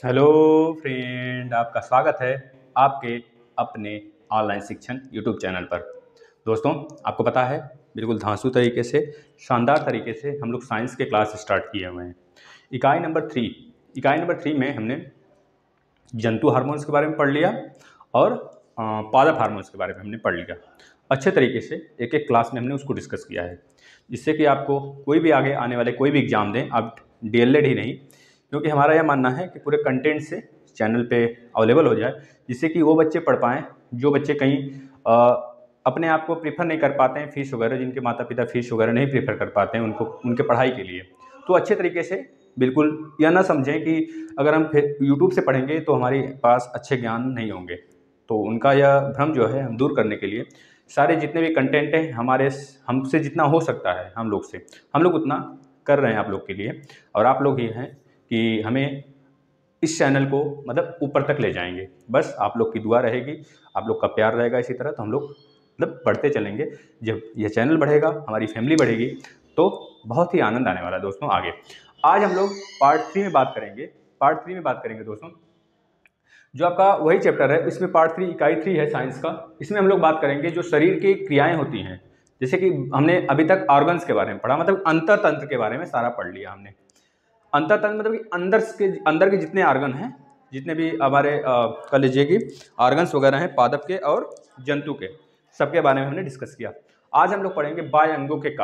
Hello friend, आपका स्वागत है आपके अपने ऑनलाइन शिक्षण यूट्यूब चैनल पर। दोस्तों, आपको पता है बिल्कुल धांसू तरीके से, शानदार तरीके से हम लोग साइंस के क्लास स्टार्ट किए हुए हैं। इकाई नंबर 3 में हमने जंतु हार्मोन्स के बारे में पढ़ लिया और पादप हार्मोन्स के बारे में हमने पढ़ लिया। अच्छे तरीके से एक एक क्लास में हमने उसको डिस्कस किया है, जिससे कि आपको कोई भी आगे आने वाले कोई भी एग्जाम दें, आप डीएलएड ही नहीं, क्योंकि हमारा यह मानना है कि पूरे कंटेंट से चैनल पे अवेलेबल हो जाए, जिससे कि वो बच्चे पढ़ पाएँ जो बच्चे कहीं अपने आप को प्रीफर नहीं कर पाते हैं, फीस वगैरह, जिनके माता पिता फीस वगैरह नहीं प्रीफर कर पाते हैं उनको उनके पढ़ाई के लिए। तो अच्छे तरीके से बिल्कुल यह ना समझें कि अगर हम फिर यूट्यूब से पढ़ेंगे तो हमारे पास अच्छे ज्ञान नहीं होंगे। तो उनका यह भ्रम जो है हम दूर करने के लिए सारे जितने भी कंटेंट हैं हमसे जितना हो सकता है हम लोग उतना कर रहे हैं आप लोग के लिए। और आप लोग ही हैं कि हमें इस चैनल को मतलब ऊपर तक ले जाएंगे। बस आप लोग की दुआ रहेगी, आप लोग का प्यार रहेगा इसी तरह, तो हम लोग मतलब बढ़ते चलेंगे। जब यह चैनल बढ़ेगा, हमारी फैमिली बढ़ेगी, तो बहुत ही आनंद आने वाला है दोस्तों। आगे आज हम लोग पार्ट 3 में बात करेंगे दोस्तों, जो आपका वही चैप्टर है। इसमें पार्ट 3 इकाई 3 है साइंस का। इसमें हम लोग बात करेंगे जो शरीर की क्रियाएं होती हैं। जैसे कि हमने अभी तक ऑर्गन्स के बारे में पढ़ा, मतलब अंततंत्र के बारे में सारा पढ़ लिया हमने। अंततंत्र मतलब कि अंदर के जितने ऑर्गन हैं, जितने भी हमारे कह लीजिए कि ऑर्गन्स वगैरह हैं, पादप के और जंतु के, सबके बारे में हमने डिस्कस किया। आज हम लोग पढ़ेंगे बाह्य अंगों के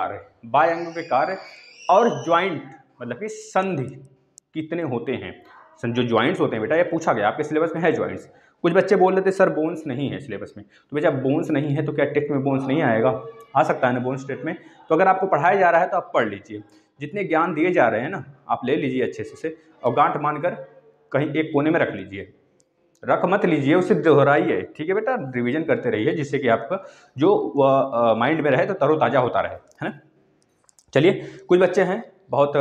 कार्य और ज्वाइंट, मतलब कि संधि कितने होते हैं। जो ज्वाइंट्स होते हैं बेटा, ये पूछा गया आपके सिलेबस में है ज्वाइंट्स। कुछ बच्चे बोल रहे थे सर बोन्स नहीं है सिलेबस में, तो बेटा बोन्स नहीं है तो क्या टेस्ट में बोन्स नहीं आएगा? आ सकता है ना बोन्स टेस्ट में। तो अगर आपको पढ़ाया जा रहा है तो आप पढ़ लीजिए, जितने ज्ञान दिए जा रहे हैं ना आप ले लीजिए अच्छे से, और गांठ मानकर कहीं एक कोने में रख लीजिए, रख मत लीजिए, उसे दोहराइए। ठीक है बेटा, रिवीजन करते रहिए, जिससे कि आपका जो माइंड में रहे तो तरोताज़ा होता रहे, है ना। चलिए, कुछ बच्चे हैं बहुत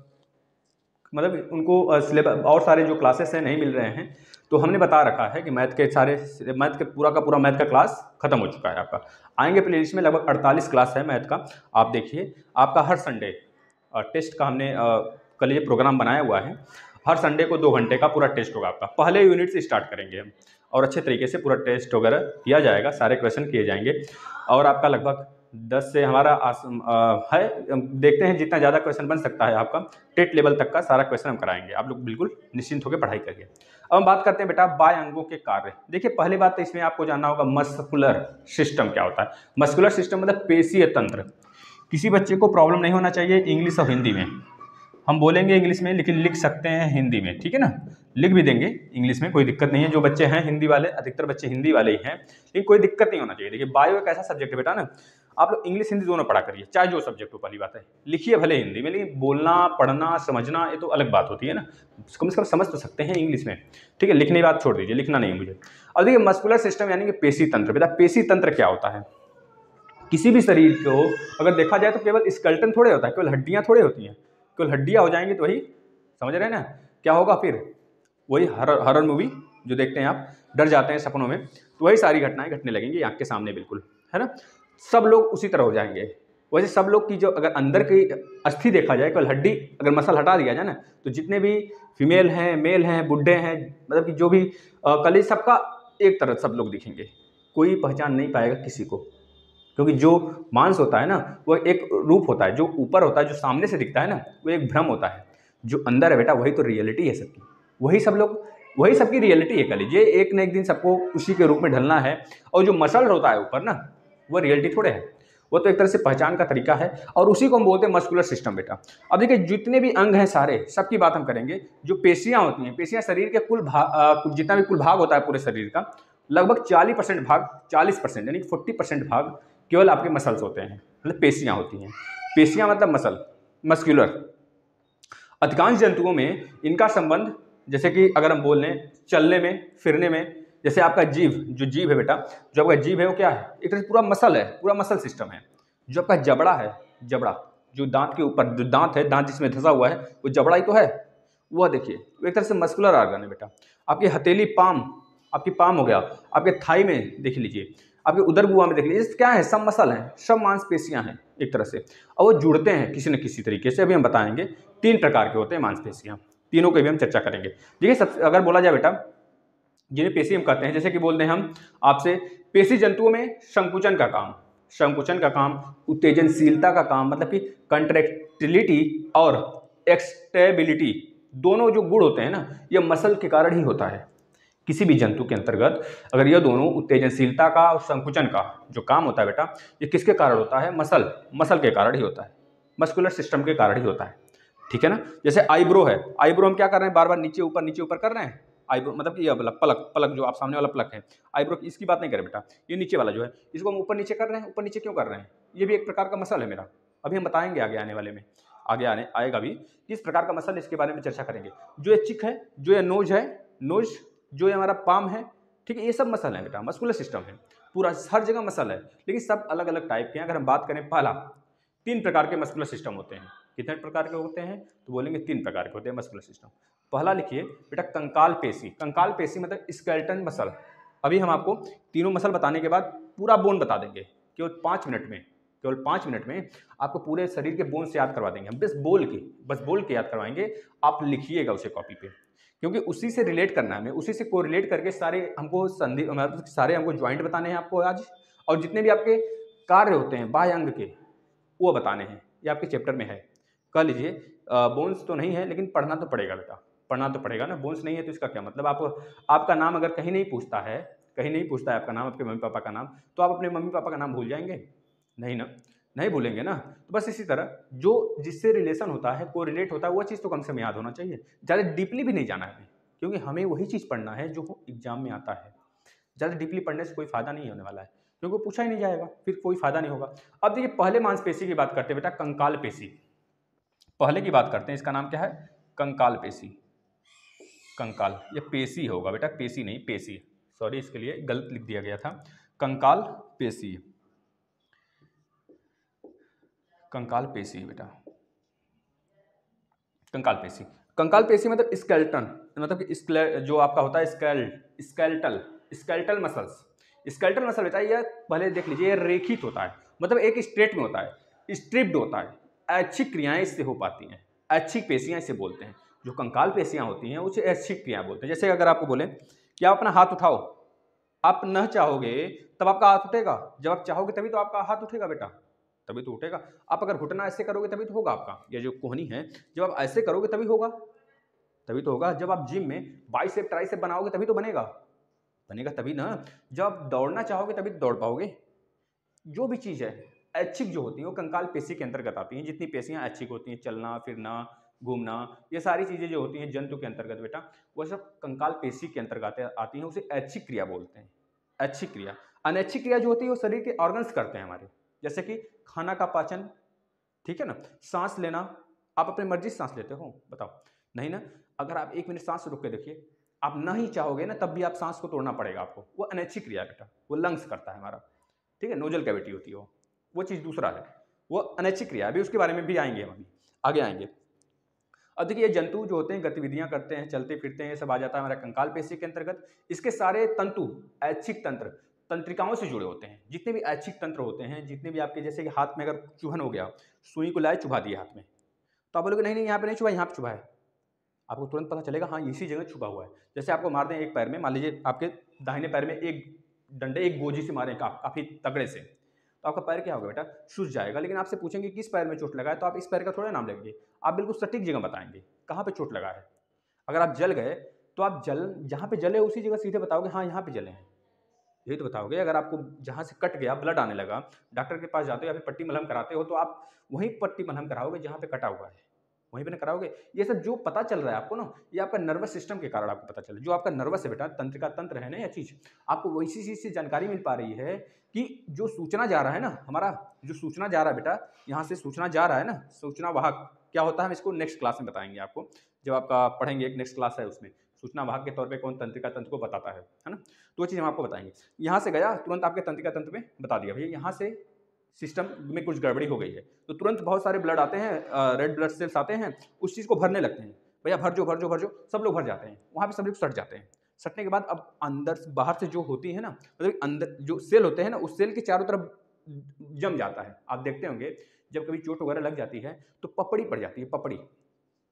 मतलब उनको सिलेबस और सारे जो क्लासेस हैं नहीं मिल रहे हैं, तो हमने बता रखा है कि मैथ के पूरा का पूरा मैथ का क्लास खत्म हो चुका है आपका। आएंगे प्लेलिस्ट में लगभग 48 क्लास है मैथ का। आप देखिए, आपका हर संडे टेस्ट का हमने कल ये प्रोग्राम बनाया हुआ है। हर संडे को 2 घंटे का पूरा टेस्ट होगा आपका। पहले यूनिट से स्टार्ट करेंगे हम, और अच्छे तरीके से पूरा टेस्ट वगैरह किया जाएगा, सारे क्वेश्चन किए जाएंगे। और आपका लगभग 10 से हमारा है, देखते हैं जितना ज़्यादा क्वेश्चन बन सकता है आपका, टेट लेवल तक का सारा क्वेश्चन हम कराएंगे। आप लोग बिल्कुल निश्चिंत होकर पढ़ाई करिए। अब हम बात करते हैं बेटा बाह्य अंगों के कार्य। देखिए, पहली बात तो इसमें आपको जानना होगा मस्कुलर सिस्टम क्या होता है। मस्कुलर सिस्टम मतलब पेशीय तंत्र। किसी बच्चे को प्रॉब्लम नहीं होना चाहिए इंग्लिश और हिंदी में। हम बोलेंगे इंग्लिश में, लेकिन लिख सकते हैं हिंदी में, ठीक है ना। लिख भी देंगे इंग्लिश में, कोई दिक्कत नहीं है। जो बच्चे हैं हिंदी वाले, अधिकतर बच्चे हिंदी वाले ही हैं, लेकिन कोई दिक्कत नहीं होना चाहिए। देखिए, बायो एक ऐसा सब्जेक्ट है बेटा ना, आप लोग इंग्लिश हिंदी दोनों पढ़ा करिए, चाहे जो सब्जेक्ट हो। पहली बात है, लिखिए भले हिंदी में, लेकिन बोलना, पढ़ना, समझना ये तो अलग बात होती है ना। कम से कम समझ तो सकते हैं इंग्लिश में, ठीक है। लिखने की बात छोड़ दीजिए, लिखना नहीं मुझे। और देखिए, मस्कुलर सिस्टम यानी कि पेशी तंत्र। बेटा पेशी तंत्र क्या होता है? किसी भी शरीर को अगर देखा जाए तो केवल स्केलेटन थोड़े होता है, केवल हड्डियां थोड़े होती हैं। केवल हड्डियां हो जाएंगी तो वही समझ रहे हैं ना क्या होगा फिर? वही हॉरर मूवी जो देखते हैं आप, डर जाते हैं सपनों में, तो वही सारी घटनाएं घटने लगेंगी आंख के सामने, बिल्कुल, है ना। सब लोग उसी तरह हो जाएंगे। वैसे सब लोग की जो अगर अंदर की अस्थि देखा जाए, केवल हड्डी अगर मसल हटा दिया जाए ना, तो जितने भी फीमेल हैं, मेल हैं, बुढ़े हैं, मतलब कि जो भी कली, सबका एक तरह सब लोग दिखेंगे। कोई पहचान नहीं पाएगा किसी को, क्योंकि जो मांस होता है ना वो एक रूप होता है, जो ऊपर होता है, जो सामने से दिखता है ना, वो एक भ्रम होता है। जो अंदर है बेटा वही तो रियलिटी है सबकी, वही सबकी रियलिटी है। कह लीजिए, एक न एक दिन सबको उसी के रूप में ढलना है। और जो मसल होता है ऊपर ना, वो रियलिटी थोड़े है, वो तो एक तरह से पहचान का तरीका है, और उसी को हम बोलते हैं मस्कुलर सिस्टम बेटा। अब देखिए, जितने भी अंग हैं सारे, सबकी बात हम करेंगे। जो पेशियां होती हैं, पेशियां शरीर के कुल भाग, जितना भी कुल भाग होता है पूरे शरीर का, लगभग 40% यानी कि 40% भाग केवल आपके मसल्स होते हैं, मतलब पेशियां होती हैं। पेशियां मतलब मसल, मस्कुलर। अधिकांश जंतुओं में इनका संबंध, जैसे कि अगर हम बोल लें चलने में, फिरने में, जैसे आपका जीभ है बेटा, जो आपका जीभ है वो क्या है? एक तरह से पूरा मसल है, पूरा मसल सिस्टम है। जो आपका जबड़ा है, जबड़ा जो दांत के ऊपर, जो दांत है, दांत जिसमें धंसा हुआ है, वो जबड़ा ही तो है। वो देखिए, वो एक तरह से मस्कुलर ऑर्गन है बेटा। आपकी हथेली, पाम, आपकी पाम हो गया, आपके थाई में देख लीजिए, आपके उदर गुहा में देख लीजिए, क्या है? सब मसल हैं, सब मांसपेशियां हैं एक तरह से, और वो जुड़ते हैं किसी न किसी तरीके से। अभी हम बताएंगे 3 प्रकार के होते हैं मांसपेशियां। तीनों की भी हम चर्चा करेंगे। देखिए सबसे अगर बोला जाए बेटा, जिन्हें पेशी हम कहते हैं, जैसे कि बोलते हैं हम आपसे पेशी जंतुओं में संकुचन का काम, उत्तेजनशीलता का काम, मतलब कि कंट्रैक्टिलिटी और एक्सटेबिलिटी, दोनों जो गुण होते हैं ना, ये मसल के कारण ही होता है। किसी भी जंतु के अंतर्गत अगर यह दोनों उत्तेजनशीलता का और संकुचन का जो काम होता है बेटा, ये किसके कारण होता है? मसल के कारण ही होता है, मस्कुलर सिस्टम के कारण ही होता है। ठीक है ना। जैसे आईब्रो है, आईब्रो हम क्या कर रहे हैं, बार बार नीचे ऊपर कर रहे हैं। आईब्रो मतलब कि ये पलक जो आप सामने वाला पलक है, आईब्रो इसकी बात नहीं करें बेटा, ये नीचे वाला जो है, इसको हम ऊपर नीचे कर रहे हैं। ऊपर नीचे क्यों कर रहे हैं? ये भी एक प्रकार का मसल है मेरा। अभी हम बताएंगे आगे आने वाले में, आएगा भी किस प्रकार का मसल, इसके बारे में चर्चा करेंगे। जो ये चिक है, जो ये नोज है, जो ये हमारा पाम है, ठीक है, ये सब मसल है बेटा, मस्कुलर सिस्टम है पूरा, हर जगह मसल है, लेकिन सब अलग अलग टाइप के हैं। अगर हम बात करें, पहला 3 प्रकार के मस्कुलर सिस्टम होते हैं। कितने प्रकार के होते हैं? तो बोलेंगे 3 प्रकार के होते हैं मस्कुलर सिस्टम। पहला लिखिए बेटा, कंकाल पेशी मतलब स्केलेटन मसल। अभी हम आपको तीनों मसल बताने के बाद पूरा बोन बता देंगे, केवल 5 मिनट में आपको पूरे शरीर के बोन से याद करवा देंगे हम, बस बोल के याद करवाएंगे। आप लिखिएगा उसे कॉपी पे, क्योंकि उसी से रिलेट करना है हमें, उसी से कोरिलेट करके सारे हमको ज्वाइंट बताने हैं आपको आज, और जितने भी आपके कार्य होते हैं बाह्य अंग के, वो बताने हैं। ये आपके चैप्टर में है, कह लीजिए। बोन्स तो नहीं है, लेकिन पढ़ना तो पड़ेगा बेटा, पढ़ना तो पड़ेगा ना। बोन्स नहीं है तो इसका क्या मतलब? आपका नाम अगर कहीं नहीं पूछता है आपका नाम, आपके मम्मी पापा का नाम, तो आप अपने मम्मी पापा का नाम भूल जाएंगे? नहीं ना, नहीं भूलेंगे ना। तो बस इसी तरह जो जिससे रिलेशन होता है, कोरिलेट होता है, वो चीज़ तो कम से कम याद होना चाहिए। ज़्यादा डीपली भी नहीं जाना है, क्योंकि हमें वही चीज़ पढ़ना है जो एग्जाम में आता है। ज़्यादा डीपली पढ़ने से कोई फायदा नहीं होने वाला है, क्योंकि वो पूछा ही नहीं जाएगा, फिर कोई फायदा नहीं होगा। अब देखिए, पहले मांसपेशी की बात करते हैं बेटा, कंकाल पेशी। पहले की बात करते हैं, इसका नाम क्या है? कंकाल पेशी। कंकाल, ये पेशी होगा बेटा, पेशी नहीं, पेशी, सॉरी इसके लिए गलत लिख दिया गया था। कंकाल पेशी, कंकाल पेशी बेटा, कंकाल पेशी मतलब स्केलेटन, मतलब कि जो आपका होता है स्केलेटल मसल बेटा। ये पहले देख लीजिए, ये रेखित होता है, मतलब एक स्ट्रेट में होता है, स्ट्रिप्ड होता है। ऐच्छिक क्रियाएं इससे हो पाती हैं, ऐच्छिक पेशियां इसे बोलते हैं। जो कंकाल पेशियां होती हैं उसे ऐच्छिक क्रियाएं बोलते हैं। जैसे अगर आपको बोले कि आप अपना हाथ उठाओ, आप न चाहोगे तब आपका हाथ उठेगा, जब आप चाहोगे तभी तो आपका हाथ उठेगा बेटा, तभी तो उठेगा। आप अगर घुटना ऐसे करोगे तभी तो होगा आपका, ये जो कोहनी है, जब आप ऐसे करोगे तभी होगा, तभी तो होगा। जब आप जिम में बाइसेप ट्राइसेप बनाओगे तभी तो बनेगा तभी ना। जब आप दौड़ना चाहोगे तभी तो दौड़ पाओगे। जो भी चीज़ है ऐच्छिक जो होती है, वो कंकाल पेशी के अंतर्गत आती हैं। जितनी पेशियां ऐच्छिक होती हैं, चलना फिरना घूमना, ये सारी चीज़ें जो होती हैं जंतु के अंतर्गत बेटा, वो सब कंकाल पेशी के अंतर्गत आती हैं। उसे ऐच्छिक क्रिया बोलते हैं, ऐच्छिक क्रिया। अनैच्छिक क्रिया जो होती है वो शरीर के ऑर्गन्स करते हैं हमारे, जैसे कि खाना का पाचन, ठीक है ना, सांस लेना। आप अपनी मर्जी से सांस लेते हो? बताओ, नहीं ना। अगर आप 1 मिनट सांस रोक के देखिए, आप नहीं चाहोगे ना, तब भी आप सांस को तोड़ना पड़ेगा आपको। वो अनैच्छिक क्रिया बेटा, वो लंग्स करता है हमारा, ठीक है, नोजल कैविटी होती है वो चीज़ दूसरा है, वो अनैच्छिक क्रिया। अभी उसके बारे में भी आएंगे, हम अभी आगे आएंगे। अब देखिए, ये जंतु जो होते हैं गतिविधियां करते हैं, चलते फिरते हैं, ये सब आ जाता है हमारा कंकाल पेशी के अंतर्गत। इसके सारे तंतु ऐच्छिक तंत्रिकाओं से जुड़े होते हैं। जितने भी ऐच्छिक तंत्र होते हैं, जितने भी आपके, जैसे कि हाथ में अगर चुभन हो गया, सुई को लाए चुभा दिया हाथ में, तो आप बोलोगे नहीं यहाँ पे नहीं चुभा, यहाँ पे चुभा है। आपको तुरंत पता चलेगा हाँ इसी जगह छुपा हुआ है। जैसे आपको मार दें एक पैर में, मान लीजिए आपके दाहिने पैर में एक डंडे, एक गोजी से मारें काफ़ी तगड़े से, तो आपका पैर क्या होगा बेटा? सूज जाएगा। लेकिन आपसे पूछेंगे किस पैर में चोट लगा है, तो आप इस पैर का थोड़ा नाम लेंगे, आप बिल्कुल सटीक जगह बताएंगे कहाँ पे चोट लगा है। अगर आप जल गए तो आप जहाँ पे जले उसी जगह सीधे बताओगे हाँ यहाँ पे जले हैं, यही तो बताओगे। अगर आपको जहाँ से कट गया, ब्लड आने लगा, डॉक्टर के पास जाते हो या फिर पट्टी मलहम कराते हो, तो आप वहीं पट्टी मलहम कराओगे जहाँ पे कटा हुआ है, वहीं पे ना कराओगे। ये सब जो पता चल रहा है आपको ना, ये आपका नर्वस सिस्टम के कारण आपको पता चल रहा है। जो आपका नर्वस है बेटा, तंत्रिका तंत्र है ना, यह चीज़ आपको वैसी चीज़ से जानकारी मिल पा रही है कि जो सूचना जा रहा है ना, हमारा जो सूचना जा रहा है बेटा, यहाँ से सूचना जा रहा है ना, सूचना वाहक क्या होता है, हम इसको नेक्स्ट क्लास में बताएंगे आपको, जब आपका पढ़ेंगे, एक नेक्स्ट क्लास है उसमें सूचना वाहक के तौर पे कौन तंत्रिका तंत्र को बताता है ना, तो वो चीज़ हम आपको बताएंगे। यहाँ से गया तुरंत आपके तंत्रिका तंत्र में बता दिया भैया, यहाँ से सिस्टम में कुछ गड़बड़ी हो गई है, तो तुरंत बहुत सारे ब्लड आते हैं, रेड ब्लड सेल्स आते हैं, उस चीज़ को भरने लगते हैं। भैया भर जो, सब लोग भर जाते हैं, वहाँ पे सब लोग सट जाते हैं। सटने के बाद अब अंदर बाहर से जो होती है ना, मतलब अंदर जो सेल होते हैं ना, उस सेल के चारों तरफ जम जाता है। आप देखते होंगे जब कभी चोट वगैरह लग जाती है तो पपड़ी पड़ जाती है, पपड़ी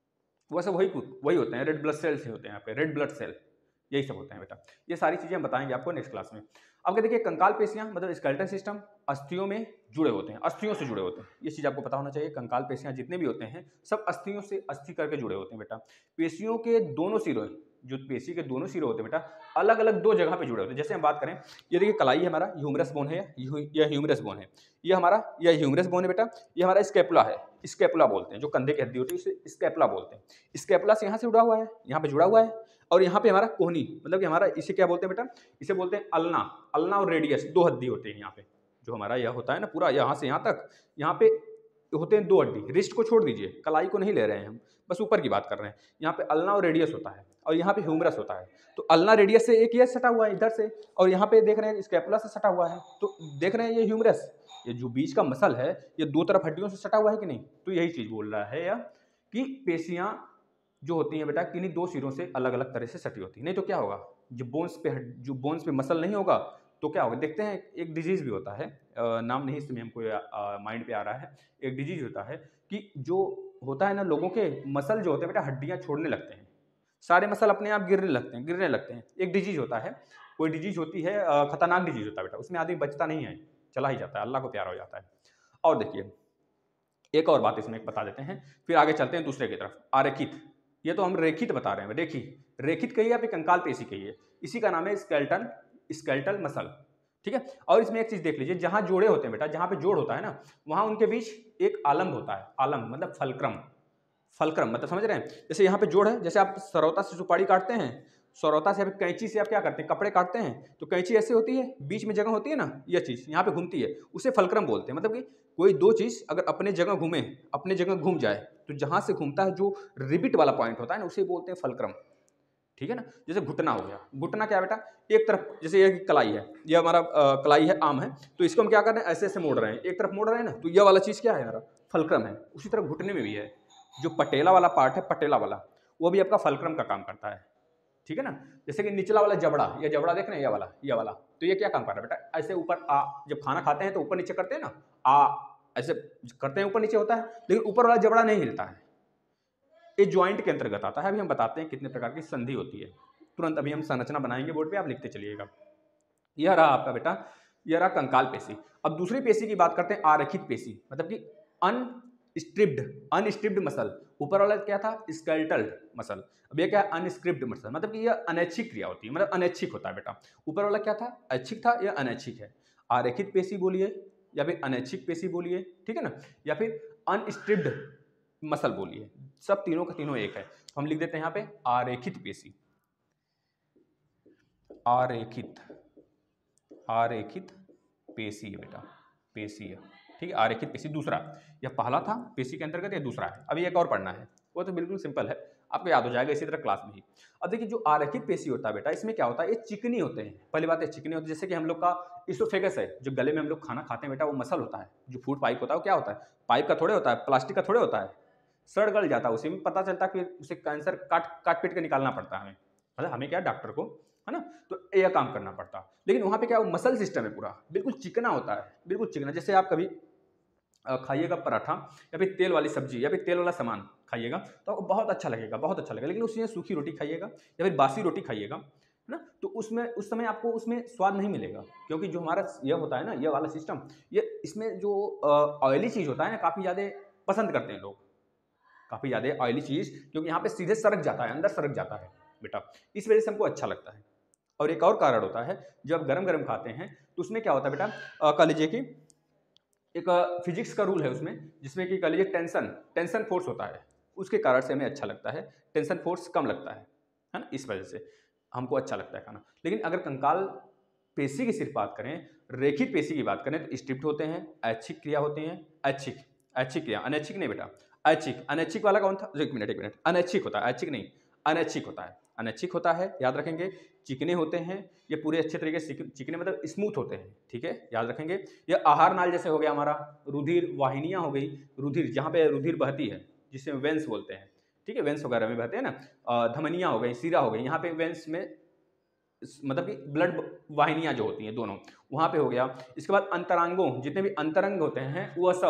वह सब वही होते हैं, रेड ब्लड सेल्स होते हैं आपके, रेड ब्लड सेल, यही सब होते हैं बेटा। ये सारी चीज़ें हम बताएंगे आपको नेक्स्ट क्लास में। अब क्या देखिए, कंकाल पेशियां मतलब स्केलेटल सिस्टम अस्थियों में जुड़े होते हैं, अस्थियों से जुड़े होते हैं, ये चीज़ आपको पता होना चाहिए। कंकाल पेशियां जितने भी होते हैं सब अस्थियों से अस्थि करके जुड़े होते हैं बेटा। पेशियों के दोनों सिरों, जो पेशी के दोनों सिरे होते हैं बेटा, अलग अलग दो जगह पे जुड़े होते हैं। जैसे हम बात करें, ये देखिए कलाई है हमारा, ह्यूमरस बोन है, यह ह्यूमरस बोन है, ये हमारा यह ह्यूमरस बोन है बेटा, ये हमारा स्कैपुला है, स्कैपुला बोलते हैं, जो कंधे की हड्डी होती है उसे स्कैपुला बोलते हैं। स्कैपुला से यहाँ से जुड़ा हुआ है, यहाँ पे जुड़ा हुआ है, और यहाँ पे हमारा कोहनी, मतलब कि हमारा इसे क्या बोलते हैं बेटा, इसे बोलते हैं अल्ना। अल्ना और रेडियस दो हड्डी होते हैं यहाँ पे, जो हमारा यह होता है ना पूरा यहाँ से यहाँ तक, यहाँ पे होते हैं दो हड्डी। रिस्ट को छोड़ दीजिए, कलाई को नहीं ले रहे हैं हम, बस ऊपर की बात कर रहे हैं। यहाँ पे अल्ना और रेडियस होता है, और यहाँ पे ह्यूमरस होता है। तो अल्ना रेडियस से एक ये सटा हुआ है इधर से, और यहाँ पे देख रहे हैं स्कैपुला से सटा हुआ है। तो देख रहे हैं ये ह्यूमरस, ये जो बीच का मसल है, ये दो तरफ हड्डियों से सटा हुआ है कि नहीं। तो यही चीज बोल रहा है यह कि पेशियां जो होती हैं बेटा, किन्हीं दो सिरों से अलग अलग तरह से सटी होती है। नहीं तो क्या होगा, जो बोन्स पे मसल नहीं होगा तो क्या होगा। देखते हैं एक डिजीज भी होता है, नाम नहीं इस समय हमको माइंड पे आ रहा है। एक डिजीज होता है कि जो होता है ना, लोगों के मसल जो होते हैं बेटा, हड्डियां छोड़ने लगते हैं, सारे मसल अपने आप गिरने लगते हैं। एक डिजीज होता है, कोई डिजीज होती है, खतरनाक डिजीज होता है बेटा, उसमें आदमी बचता नहीं है, चला ही जाता है, अल्लाह को प्यारा हो जाता है। और देखिए एक और बात इसमें बता देते हैं, फिर आगे चलते हैं दूसरे की तरफ। आरेखित, ये तो हम रेखित बता रहे हैं, रेखित कहिए या फिर कंकाल पेशी कहिए, इसी का नाम है स्केलेटल मसल, ठीक है। और इसमें एक चीज देख लीजिए, जहां जोड़े होते हैं बेटा, जहां पे जोड़ होता है ना, वहां उनके बीच एक आलम्ब होता है। आलम्ब मतलब फलक्रम मतलब समझ रहे हैं। जैसे यहाँ पे जोड़ है, जैसे आप सरौता से सुपारी काटते हैं, सरौता से कैंची से आप क्या करते हैं, कपड़े काटते हैं, तो कैंची ऐसे होती है, बीच में जगह होती है ना, यह चीज यहाँ पे घूमती है, उसे फलक्रम बोलते हैं। मतलब कि कोई दो चीज अगर अपने जगह घूम जाए, तो जहां से घूमता है जो रिबिट वाला पॉइंट होता है ना, उसे बोलते हैं फलक्रम, ठीक है ना। जैसे घुटना हो गया, घुटना क्या बेटा, एक तरफ, जैसे ये कलाई है, ये हमारा कलाई है, आम है, तो इसको हम क्या कर रहे हैं, ऐसे ऐसे मोड़ रहे हैं, एक तरफ मोड़ रहे हैं ना, तो यह वाला चीज क्या है हमारा, फलक्रम है। उसी तरह घुटने में भी है, जो पटेला वाला पार्ट है, पटेला वाला, वो भी आपका फलक्रम का काम करता है, ठीक है ना। जैसे कि निचला वाला जबड़ा, ये जबड़ा देख रहे हैं, ये वाला, तो ये क्या काम कर रहा है बेटा, ऐसे ऊपर आ, जब खाना खाते हैं तो ऊपर नीचे करते हैं ना, ऐसे करते हैं, ऊपर नीचे होता है, लेकिन ऊपर वाला जबड़ा नहीं हिलता है, ये ज्वाइंट के अंतर्गत आता है। अभी हम बताते हैं कितने प्रकार की संधि होती है, तुरंत अभी हम संरचना बनाएंगे बोर्ड पे, आप लिखते चलिएगा। यह रहा आपका बेटा, यह रहा कंकाल पेशी। अब दूसरी पेशी की बात करते हैं, आरेखित पेशी, मतलब कि अनस्ट्रिप्ड मसल। ऊपर वाला क्या था, स्केलेटल मसल, अब यह क्या है, अनस्क्रिप्ड मसल, मतलब कि यह अनैच्छिक क्रिया होती है, मतलब अनैच्छिक होता है बेटा। ऊपर वाला क्या था, ऐच्छिक था, यह अनैच्छिक है। आरेखित पेशी बोलिए या फिर अनैच्छिक पेशी बोलिए, ठीक है ना, या फिर अनस्ट्रिप्ड मसल बोलिए, सब तीनों का तीनों एक है। हम लिख देते हैं यहाँ पे आरेखित पेशी, आरेखित पेशी है बेटा, पेशी है, ठीक है। आरेखित पेशी दूसरा, यह पहला था पेशी के अंतर्गत, यह दूसरा है। अभी एक और पढ़ना है, वो तो बिल्कुल सिंपल है, आपको याद हो जाएगा इसी तरह क्लास में ही। अब देखिए जो आरेखित पेशी होता है बेटा, इसमें क्या होता है, ये चिकनी होते हैं। पहली बात है चिकनी होते हैं, जैसे कि हम लोग का इसोफेगस है, जो गले में हम लोग खाना खाते हैं बेटा, वो मसल होता है। जो फूड पाइप होता है वो क्या होता है, पाइप का थोड़े होता है, प्लास्टिक का थोड़े होता है, सड़ गल जाता है, उसी में पता चलता है कि उसे कैंसर काट पीट के निकालना पड़ता है हमें, मतलब हमें क्या, डॉक्टर को, है ना, तो यह काम करना पड़ता। लेकिन वहां पे क्या, मसल सिस्टम है पूरा, बिल्कुल चिकना होता है, बिल्कुल चिकना। जैसे आप कभी खाइएगा पराठा या फिर तेल वाली सब्जी या फिर तेल वाला सामान खाइएगा, तो आपको बहुत अच्छा लगेगा। लेकिन उसमें सूखी रोटी खाइएगा या फिर बासी रोटी खाइएगा, है ना, तो उसमें उस समय आपको उसमें स्वाद नहीं मिलेगा, क्योंकि जो हमारा यह होता है ना, यह वाला सिस्टम, ये इसमें जो ऑयली चीज़ होता है ना, काफ़ी ज़्यादा पसंद करते हैं लोग, काफ़ी ज़्यादा ऑयली चीज़, क्योंकि यहाँ पे सीधे सरक जाता है, अंदर सरक जाता है बेटा, इस वजह से हमको अच्छा लगता है। और एक और कारण होता है, जब गरम गरम खाते हैं तो उसमें क्या होता है बेटा, कह लीजिए कि एक फिजिक्स का रूल है उसमें, जिसमें कि कह लीजिए टेंशन फोर्स होता है, उसके कारण से हमें अच्छा लगता है, टेंशन फोर्स कम लगता है ना, इस वजह से हमको अच्छा लगता है खाना। लेकिन अगर कंकाल पेशी की सिर्फ बात करें, रेखित पेशी की बात करें, तो स्ट्रिप्ट होते हैं, ऐच्छिक क्रिया होती हैं, ऐच्छिक क्रिया, अनैच्छिक नहीं बेटा, अनैच्छिक वाला कौन था, एक मिनट, अनैच्छिक होता है, ऐच्छिक नहीं, अनैच्छिक होता है, याद रखेंगे। चिकने होते हैं, ये पूरे अच्छे तरीके से चिकने मतलब स्मूथ होते हैं, ठीक है, याद रखेंगे। ये आहार नाल जैसे हो गया हमारा, रुधिर वाहिनियां हो गई, रुधिर जहाँ पे रुधिर बहती है, जिसे वेंस बोलते हैं, ठीक है, वेंस वगैरह में बहते हैं ना, धमनियां हो गई, सिरा हो गई, यहाँ पे वेंस में मतलब कि ब्लड वाहिनियां जो होती हैं दोनों, वहाँ पे हो गया। इसके बाद अंतरांगों, जितने भी अंतरंग होते हैं वह सब,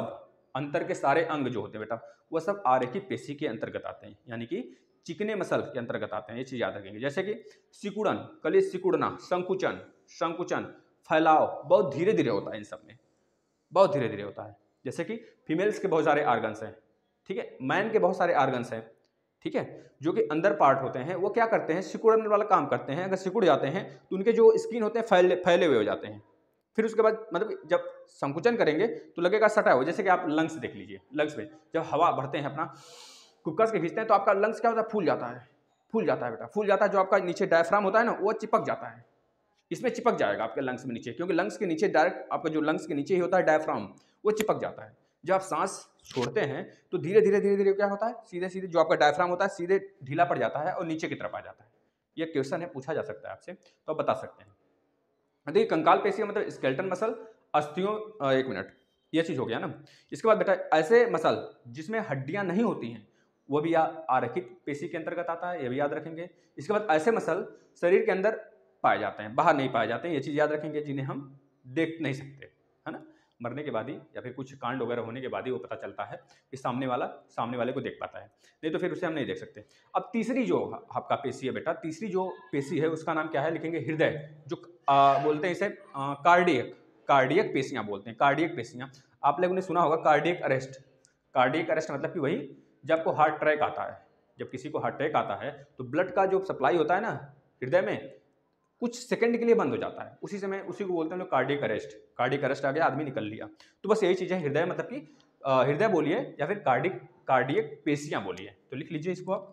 अंतर के सारे अंग जो होते हैं बेटा वह सब आरेखित पेशी के अंतर्गत आते हैं, यानी कि चिकने मसल के अंतर्गत आते हैं। ये चीज़ याद रखेंगे। जैसे कि सिकुड़न, कलेश सिकुड़ना, संकुचन, संकुचन, फैलाव बहुत धीरे धीरे होता है, इन सब में बहुत धीरे धीरे होता है। जैसे कि फीमेल्स के बहुत सारे आर्गन्स हैं, ठीक है, मैन के बहुत सारे आर्गन्स हैं, ठीक है, जो कि अंदर पार्ट होते हैं, वो क्या करते हैं, सिकुड़ने वाला काम करते हैं। अगर सिकुड़ जाते हैं तो उनके जो स्किन होते हैं फैले हुए हो जाते हैं। फिर उसके बाद मतलब जब संकुचन करेंगे तो लगेगा सटा हो। जैसे कि आप लंग्स देख लीजिए, लंग्स में जब हवा भरते हैं अपना कुक्कस के खींचते हैं तो आपका लंग्स क्या होता है, फूल जाता है, फूल जाता है बेटा, फूल जाता है। जो आपका नीचे डायफ्राम होता है ना, वो चिपक जाता है, इसमें चिपक जाएगा आपके लंग्स में नीचे, क्योंकि लंग्स के नीचे डायरेक्ट आपका जो लंग्स के नीचे ही होता है डायफ्राम, वो चिपक जाता है। जब आप सांस छोड़ते हैं तो धीरे धीरे धीरे धीरे क्या होता है, सीधे सीधे जो आपका डायफ्राम होता है सीधे ढीला पड़ जाता है और नीचे की तरफ आ जाता है। ये क्वेश्चन है, पूछा जा सकता है आपसे, तो आप बता सकते हैं। देखिए कंकाल पेशी मतलब स्केलेटन मसल, अस्थियों, एक मिनट, ये चीज़ हो गया ना। इसके बाद बेटा ऐसे मसल जिसमें हड्डियां नहीं होती हैं वो भी आरेखित पेशी के अंतर्गत आता है, ये भी याद रखेंगे। इसके बाद ऐसे मसल शरीर के अंदर पाए जाते हैं, बाहर नहीं पाए जाते हैं, ये चीज़ याद रखेंगे, जिन्हें हम देख नहीं सकते, है ना, मरने के बाद ही या फिर कुछ कांड वगैरह होने के बाद ही वो पता चलता है कि सामने वाले को देख पाता है, नहीं तो फिर उसे हम नहीं देख सकते। अब तीसरी जो आपका पेशी है बेटा, तीसरी जो पेशी है उसका नाम क्या है, लिखेंगे हृदय, जो बोलते हैं इसे कार्डियक पेशियां बोलते हैं, कार्डियक पेशियां। आप लोगों ने सुना होगा कार्डियक अरेस्ट। कार्डियक अरेस्ट मतलब कि वही जब आपको हार्ट अटैक आता है, जब किसी को हार्ट अटैक आता है तो ब्लड का जो सप्लाई होता है ना हृदय में, कुछ सेकंड के लिए बंद हो जाता है, उसी समय उसी को बोलते हैं लोग कार्डियक अरेस्ट। कार्डियक अरेस्ट आ गया, आदमी निकल लिया। तो बस यही चीज़ है, हृदय मतलब कि हृदय बोलिए या फिर कार्डियक पेशियां बोलिए, तो लिख लीजिए इसको आप,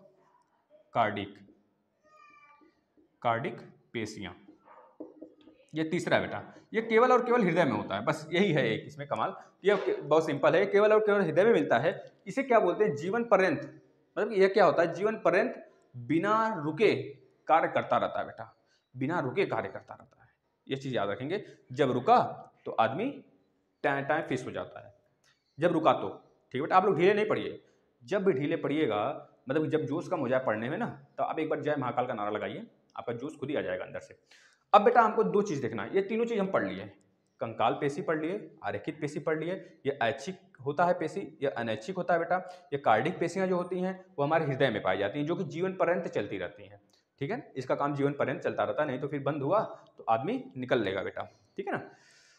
कार्डिक पेशियां। ये तीसरा है बेटा, ये केवल और केवल हृदय में होता है, बस यही है एक इसमें कमाल। ये बहुत सिंपल है, केवल और केवल हृदय में मिलता है। इसे क्या बोलते हैं, जीवन पर्यंत, मतलब ये क्या होता है, जीवन पर्यंत बिना रुके कार्य करता रहता है बेटा, बिना रुके कार्य करता रहता है। ये चीज याद रखेंगे, जब रुका तो आदमी टाइम फिश हो जाता है, जब रुका तो, ठीक है बेटा। आप लोग ढीले नहीं पड़िए, जब भी ढीले पड़िएगा मतलब जब जोश कम हो जाए पढ़ने में ना, तो आप एक बार जय महाकाल का नारा लगाइए, आपका जोश खुद ही आ जाएगा अंदर से। अब बेटा हमको दो चीज देखना है, ये तीनों चीज हम पढ़ लिए, कंकाल पेशी पढ़ लिए, आरेखित पेशी पढ़ लिए, ये ऐच्छिक होता है पेशी, ये अनैच्छिक होता है बेटा। ये कार्डिक पेशियां जो होती हैं वो हमारे हृदय में पाई जाती हैं, जो कि जीवन पर्यंत चलती रहती हैं, ठीक है। इसका काम जीवन पर्यंत चलता रहता है, नहीं तो फिर बंद हुआ तो आदमी निकल लेगा बेटा, ठीक है ना।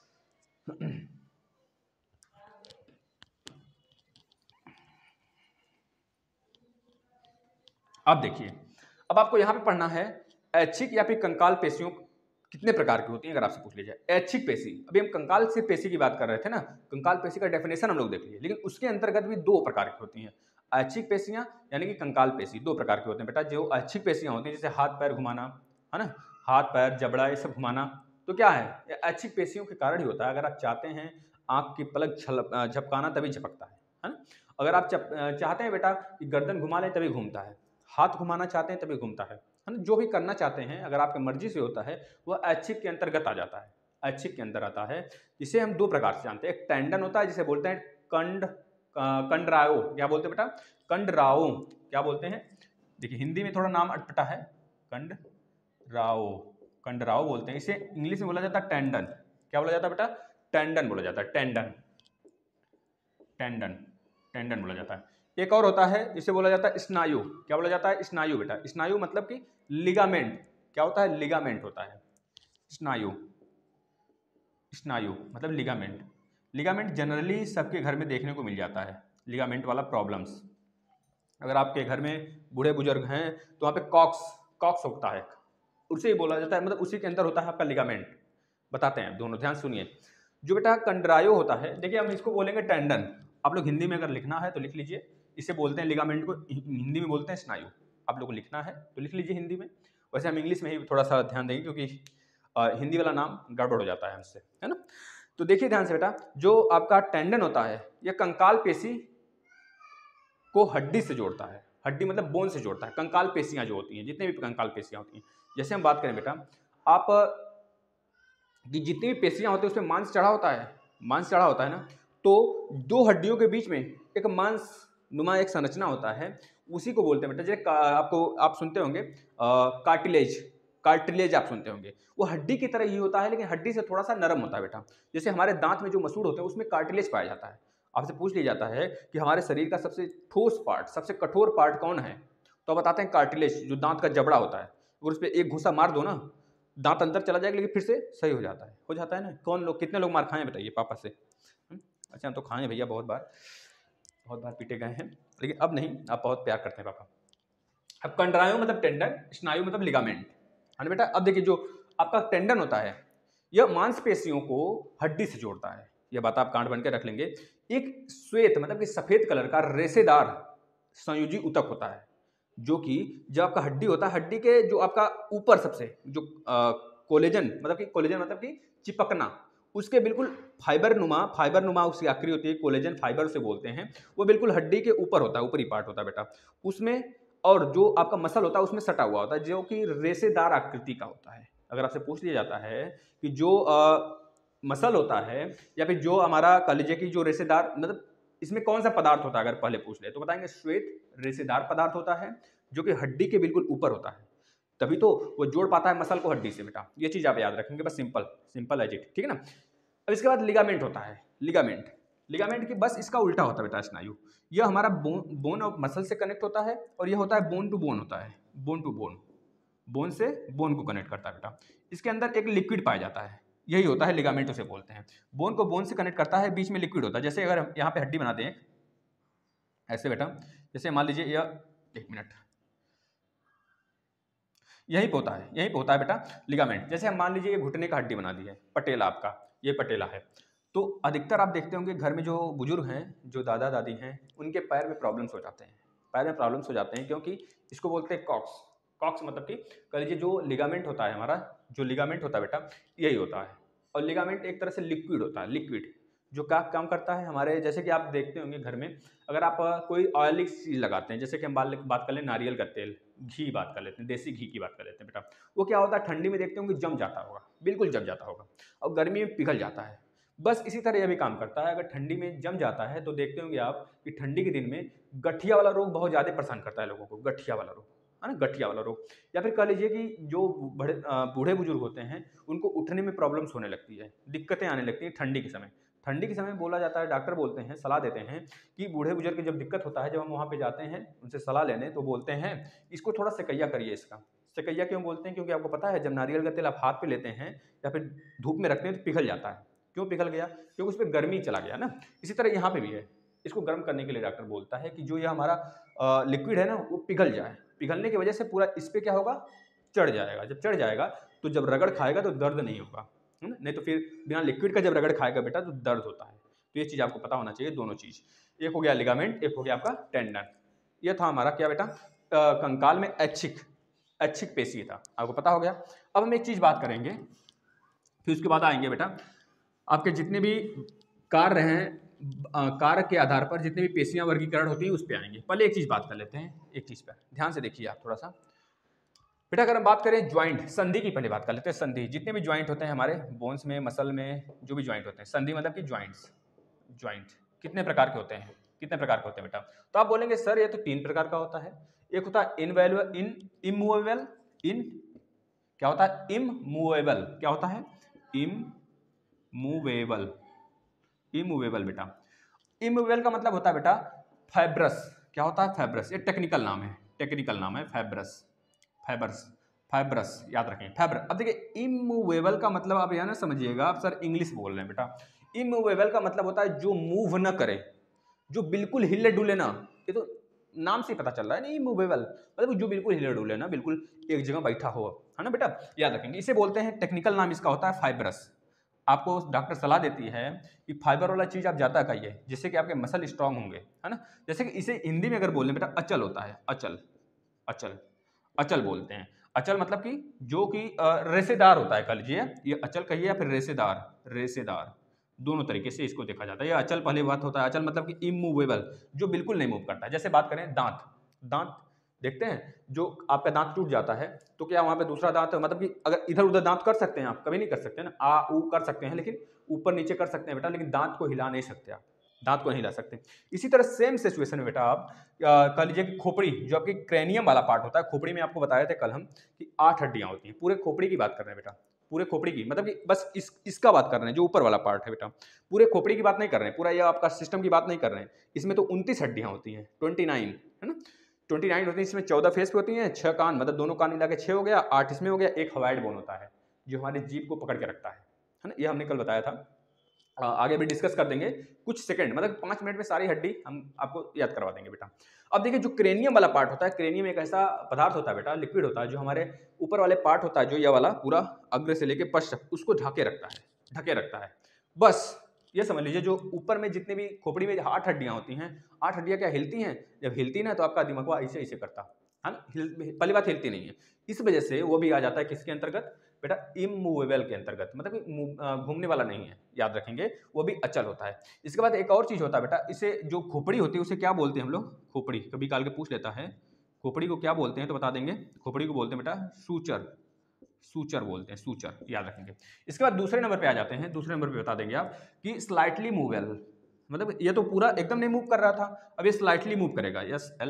अब देखिए, अब आपको यहां पे पढ़ना है ऐच्छिक या फिर कंकाल पेशियों कितने प्रकार की होती हैं, अगर आपसे पूछ लिया जाए। ऐच्छिक पेशी, अभी हम कंकाल से पेशी की बात कर रहे थे ना, कंकाल पेशी का डेफिनेशन हम लोग देख लिए, लेकिन उसके अंतर्गत भी दो प्रकार की होती हैं। ऐच्छिक पेशियां यानी कि कंकाल पेशी दो प्रकार के होते हैं बेटा। जो ऐच्छिक पेशियां होती हैं जैसे हाथ पैर घुमाना, है ना, हाथ पैर जबड़ा ये सब घुमाना, तो क्या है, ये ऐच्छिक पेशियों के कारण ही होता है। अगर आप चाहते हैं आंख की पलक झपकाना तभी झपकता है ना। अगर आप चाहते हैं बेटा कि गर्दन घुमा लें तभी घूमता है, हाथ घुमाना चाहते हैं तभी घूमता है ना। जो भी करना चाहते हैं अगर आपकी मर्जी से होता है वह ऐच्छिक के अंतर्गत आ जाता है, ऐच्छिक के अंदर आता है। इसे हम दो प्रकार से जानते हैं, एक टेंडन होता है जिसे बोलते हैं कंडरायो, क्या बोलते हैं बेटा, कंडराओ, क्या बोलते हैं, देखिए हिंदी में थोड़ा नाम अटपटा है, कंडराओ, कंडराओ बोलते हैं। इसे इंग्लिश में बोला जाता है टेंडन, क्या बोला जाता है बेटा, टेंडन बोला जाता है, टेंडन, टेंडन, टेंडन बोला जाता है। एक और होता है जिसे बोला जाता है स्नायु, क्या बोला जाता है, स्नायु बेटा। स्नायु मतलब कि लिगामेंट, क्या होता है, लिगामेंट होता है स्नायु, स्नायु मतलब लिगामेंट। लिगामेंट जनरली सबके घर में देखने को मिल जाता है, लिगामेंट वाला प्रॉब्लम्स। अगर आपके घर में बूढ़े बुजुर्ग हैं तो वहाँ पे कॉक्स होता है, उसे ही बोला जाता है, मतलब उसी के अंदर होता है आपका लिगामेंट। बताते हैं दोनों, ध्यान सुनिए। जो बेटा कंडरायो होता है, देखिए हम इसको बोलेंगे टेंडन, आप लोग हिंदी में अगर लिखना है तो लिख लीजिए, इसे बोलते हैं लिगामेंट को हिंदी में बोलते हैं स्नायु। आप लोग को लिखना है तो लिख लीजिए हिंदी में, वैसे हम इंग्लिश में ही थोड़ा सा ध्यान देंगे क्योंकि हिंदी वाला नाम गड़बड़ हो जाता है हमसे, है ना। तो देखिए ध्यान से बेटा, जो आपका टेंडन होता है यह कंकाल पेशी को हड्डी से जोड़ता है, हड्डी मतलब बोन से जोड़ता है। कंकाल पेशियां जो होती हैं, जितने भी कंकाल पेशियां होती हैं, जैसे हम बात करें बेटा, आप कि जितनी भी पेशियां होती हैं उसमें मांस चढ़ा होता है, मांस चढ़ा होता है ना, तो दो हड्डियों के बीच में एक मांस नुमा एक संरचना होता है, उसी को बोलते हैं बेटा। जैसे आपको आप सुनते होंगे कार्टिलेज, कार्टिलेज आप सुनते होंगे, वो हड्डी की तरह ही होता है लेकिन हड्डी से थोड़ा सा नरम होता है बेटा। जैसे हमारे दांत में जो मसूड़ होते हैं उसमें कार्टिलेज पाया जाता है, आपसे पूछ लिया जाता है कि हमारे शरीर का सबसे ठोस पार्ट, सबसे कठोर पार्ट कौन है, तो बताते हैं कार्टिलेज, जो दांत का जबड़ा होता है। अगर उस पर एक घूसा मार दो ना, दांत अंदर चला जाएगा लेकिन फिर से सही हो जाता है ना। कौन लोग, कितने लोग मार खाए हैं बताइए पापा से? अच्छा, हम तो खाए हैं भैया, बहुत बार पीटे गए हैं, लेकिन अब नहीं, आप बहुत प्यार करते हैं पापा। अब कंडरायो मतलब टेंडन, स्नायु मतलब लिगामेंट, है ना बेटा। अब देखिए, जो आपका टेंडन होता है, यह मांसपेशियों को हड्डी से जोड़ता है। यह बात आप कांड बन के रख लेंगे। एक श्वेत मतलब कि सफेद कलर का रेशेदार संयोजी ऊतक होता है, जो कि जो आपका हड्डी होता है, हड्डी के जो आपका ऊपर सबसे जो कोलेजन मतलब कि चिपकना, उसके बिल्कुल फाइबर नुमा उसकी आकृति होती है, कोलेजन फाइबर से बोलते हैं, वो बिल्कुल हड्डी के ऊपर होता है, ऊपरी पार्ट होता है बेटा उसमें। और जो आपका मसल होता है उसमें सटा हुआ होता है, जो कि रेशेदार आकृति का होता है। अगर आपसे पूछ लिया जाता है कि जो मसल होता है या फिर जो हमारा कलेजे की जो रेशेदार, मतलब इसमें कौन सा पदार्थ होता है, अगर पहले पूछ ले तो बताएंगे श्वेत रेशेदार पदार्थ होता है, जो कि हड्डी के बिल्कुल ऊपर होता है, तभी तो वो जोड़ पाता है मसल को हड्डी से बेटा। ये चीज आप याद रखेंगे, बस सिंपल एज इट, ठीक है ना। अब इसके बाद लिगामेंट होता है। लिगामेंट की बस इसका उल्टा होता है बेटा स्नायु। यह हमारा बोन और मसल से कनेक्ट होता है, और यह होता है बोन टू बोन होता है, बोन टू बोन, बोन से बोन को कनेक्ट करता है बेटा। इसके अंदर एक लिक्विड पाया जाता है, यही होता है लिगामेंट उसे बोलते हैं। बोन को बोन से कनेक्ट करता है, बीच में लिक्विड होता है। जैसे अगर हम यहाँ पे हड्डी बनाते हैं ऐसे बेटा, जैसे मान लीजिए यह, एक मिनट, यहीं पे होता है बेटा लिगामेंट। जैसे हम मान लीजिए ये घुटने का हड्डी बना दी है, पटेला आपका, ये पटेला है। तो अधिकतर आप देखते होंगे घर में जो बुजुर्ग हैं, जो दादा दादी हैं, उनके पैर में प्रॉब्लम्स हो जाते हैं, क्योंकि इसको बोलते हैं कॉक्स मतलब कि कह लीजिए जो लिगामेंट होता है हमारा, जो लिगामेंट होता है बेटा यही होता है। और लिगामेंट एक तरह से लिक्विड होता है, लिक्विड जो क्या काम करता है हमारे, जैसे कि आप देखते होंगे घर में, अगर आप कोई ऑयली चीज़ लगाते हैं, जैसे कि हम बात कर लें नारियल का तेल, घी बात कर लेते हैं, देसी घी की बात कर लेते हैं बेटा, वो क्या होता है ठंडी में देखते होंगे जम जाता होगा, बिल्कुल जम जाता होगा, और गर्मी में पिघल जाता है। बस इसी तरह यह भी काम करता है। अगर ठंडी में जम जाता है तो देखते होंगे आप कि ठंडी के दिन में गठिया वाला रोग बहुत ज़्यादा परेशान करता है लोगों को, गठिया वाला रोग, है ना, गठिया वाला रोग। या फिर कह लीजिए कि जो बूढ़े बुजुर्ग होते हैं, उनको उठने में प्रॉब्लम्स होने लगती है, दिक्कतें आने लगती हैं ठंडी के समय। ठंडी के समय बोला जाता है, डॉक्टर बोलते हैं, सलाह देते हैं कि बूढ़े बुजुर्ग की जब दिक्कत होता है, जब हम वहाँ पे जाते हैं उनसे सलाह लेने, तो बोलते हैं इसको थोड़ा सेकैया करिए। इसका सेकैया क्यों बोलते हैं? क्योंकि आपको पता है जब नारियल का तेल आप हाथ पे लेते हैं या फिर धूप में रखते हैं तो पिघल जाता है। क्यों पिघल गया? क्योंकि उस पर गर्मी चला गया ना। इसी तरह यहाँ पे भी है, इसको गर्म करने के लिए डॉक्टर बोलता है कि जो ये हमारा लिक्विड है ना, वो पिघल जाए। पिघलने की वजह से पूरा इस पर क्या होगा, चढ़ जाएगा। जब चढ़ जाएगा तो जब रगड़ खाएगा तो दर्द नहीं होगा, है ना। नहीं तो फिर बिना लिक्विड का जब रगड़ खाएगा बेटा तो दर्द होता है। तो ये चीज़ आपको पता होना चाहिए, दोनों चीज़। एक हो गया लिगामेंट, एक हो गया आपका टेंडन। ये था हमारा क्या बेटा, कंकाल में ऐच्छिक पेशी था, आपको पता हो गया। अब हम एक चीज़ बात करेंगे, फिर उसके बाद आएंगे बेटा आपके जितने भी कार्य हैं, कार्य के आधार पर जितने भी पेशियां वर्गीकरण होती हैं उस पर आएंगे। पहले एक चीज़ बात कर लेते हैं, एक चीज़ पर ध्यान से देखिए आप थोड़ा सा बेटा। अगर हम बात करें ज्वाइंट, संधि की पहले बात कर लेते हैं। संधि, जितने भी ज्वाइंट होते हैं हमारे बोन्स में, मसल में, जो भी ज्वाइंट होते हैं, संधि मतलब कि ज्वाइंट कितने प्रकार के होते हैं? बेटा? तो आप बोलेंगे सर ये तो 3 प्रकार का होता है। एक होता है इमूवेबल, क्या होता है? इमूवेबल, क्या होता है? इमूवेबल बेटा। इमूवेबल का मतलब होता है बेटा फाइब्रस। क्या होता है? फाइब्रस। ये टेक्निकल नाम है फाइब्रस, याद रखें, फाइब्रस। अब देखिए इमूवेबल का मतलब आप यहाँ ना समझिएगा, आप सर इंग्लिश बोल रहे हैं बेटा। इमूवेबल का मतलब होता है जो मूव न करे, जो बिल्कुल हिले डुले ना। ये तो नाम से पता चल रहा है ना, इमूवेबल मतलब जो बिल्कुल हिले डुले ना, बिल्कुल एक जगह बैठा हो, है ना बेटा, याद रखेंगे। इसे बोलते हैं, टेक्निकल नाम इसका होता है फाइब्रस। आपको डॉक्टर सलाह देती है कि फाइबर वाला चीज़ आप ज़्यादा खाइए, जिससे कि आपके मसल स्ट्रांग होंगे, है ना। जैसे कि इसे हिंदी में अगर बोलें बेटा, अचल होता है, अचल बोलते हैं। अचल मतलब कि जो कि रेशेदार होता है, कह लीजिए ये अचल कहिए या फिर रेशेदार, दोनों तरीके से इसको देखा जाता है। ये अचल पहली बात होता है, अचल मतलब कि इमूवेबल, जो बिल्कुल नहीं मूव करता है। जैसे बात करें दांत देखते हैं, जो आपका दांत टूट जाता है तो क्या वहाँ पे दूसरा दांत, मतलब कि अगर इधर उधर दांत कर सकते हैं आप, कभी नहीं कर सकते ना, आ ऊ कर सकते हैं, लेकिन ऊपर नीचे कर सकते हैं बेटा, लेकिन दांत को हिला नहीं सकते आप, दांत को नहीं हिला सकते। इसी तरह सेम सिचुएशन में बेटा आप कह लीजिए कि खोपड़ी, जो आपकी क्रेनियम वाला पार्ट होता है, खोपड़ी में आपको बताए थे कल हम कि 8 हड्डियां होती हैं, पूरे खोपड़ी की बात कर रहे हैं बेटा। पूरे खोपड़ी की, मतलब कि बस इसका बात कर रहे हैं, जो ऊपर वाला पार्ट है बेटा, पूरे खोपड़ी की बात नहीं कर रहे हैं, पूरा ये आपका सिस्टम की बात नहीं कर रहे हैं। इसमें तो 29 हड्डियां होती हैं, 29 है ना, 29 होती हैं। इसमें 14 फेस पे होती हैं, 6 कान, मतलब दोनों कान मिला के 6 हो गया, 8 इसमें हो गया, एक हवाइड बोन होता है जो हमारे जीभ को पकड़ के रखता है ना, ये हमने कल बताया था। आगे भी डिस्कस कर देंगे कुछ सेकंड, मतलब 5 मिनट में सारी हड्डी हम आपको याद करवा देंगे बेटा। अब देखिए जो क्रेनियम वाला पार्ट होता है, क्रेनियम एक ऐसा पदार्थ होता है बेटा, लिक्विड होता है, जो हमारे ऊपर वाले पार्ट होता है, जो ये वाला पूरा अग्र से लेके पश्च तक उसको ढके रखता है। बस ये समझ लीजिए, जो ऊपर में जितने भी खोपड़ी में 8 हड्डियां होती हैं, 8 हड्डियां क्या हिलती हैं? जब हिलती ना तो आपका दिमाग ऐसे ऐसे करता है ना, पहली बात हिलती नहीं है, इस वजह से वो भी आ जाता है किसके अंतर्गत बेटा? इमूवेबल के अंतर्गत, मतलब कि घूमने वाला नहीं है, याद रखेंगे, वो भी अचल होता है। इसके बाद एक और चीज होता है बेटा, इसे जो खोपड़ी होती है उसे क्या बोलते हैं हम लोग? खोपड़ी, कभी काल के पूछ लेता है, खोपड़ी को क्या बोलते हैं तो बता देंगे, खोपड़ी को बोलते हैं बेटा सूचर, सूचर बोलते हैं, सूचर, याद रखेंगे। इसके बाद दूसरे नंबर पे आ जाते हैं, दूसरे नंबर पे बता देंगे आप कि स्लाइटली मूवेबल, मतलब ये तो पूरा एकदम नहीं मूव कर रहा था, अब ये स्लाइटली मूव करेगा,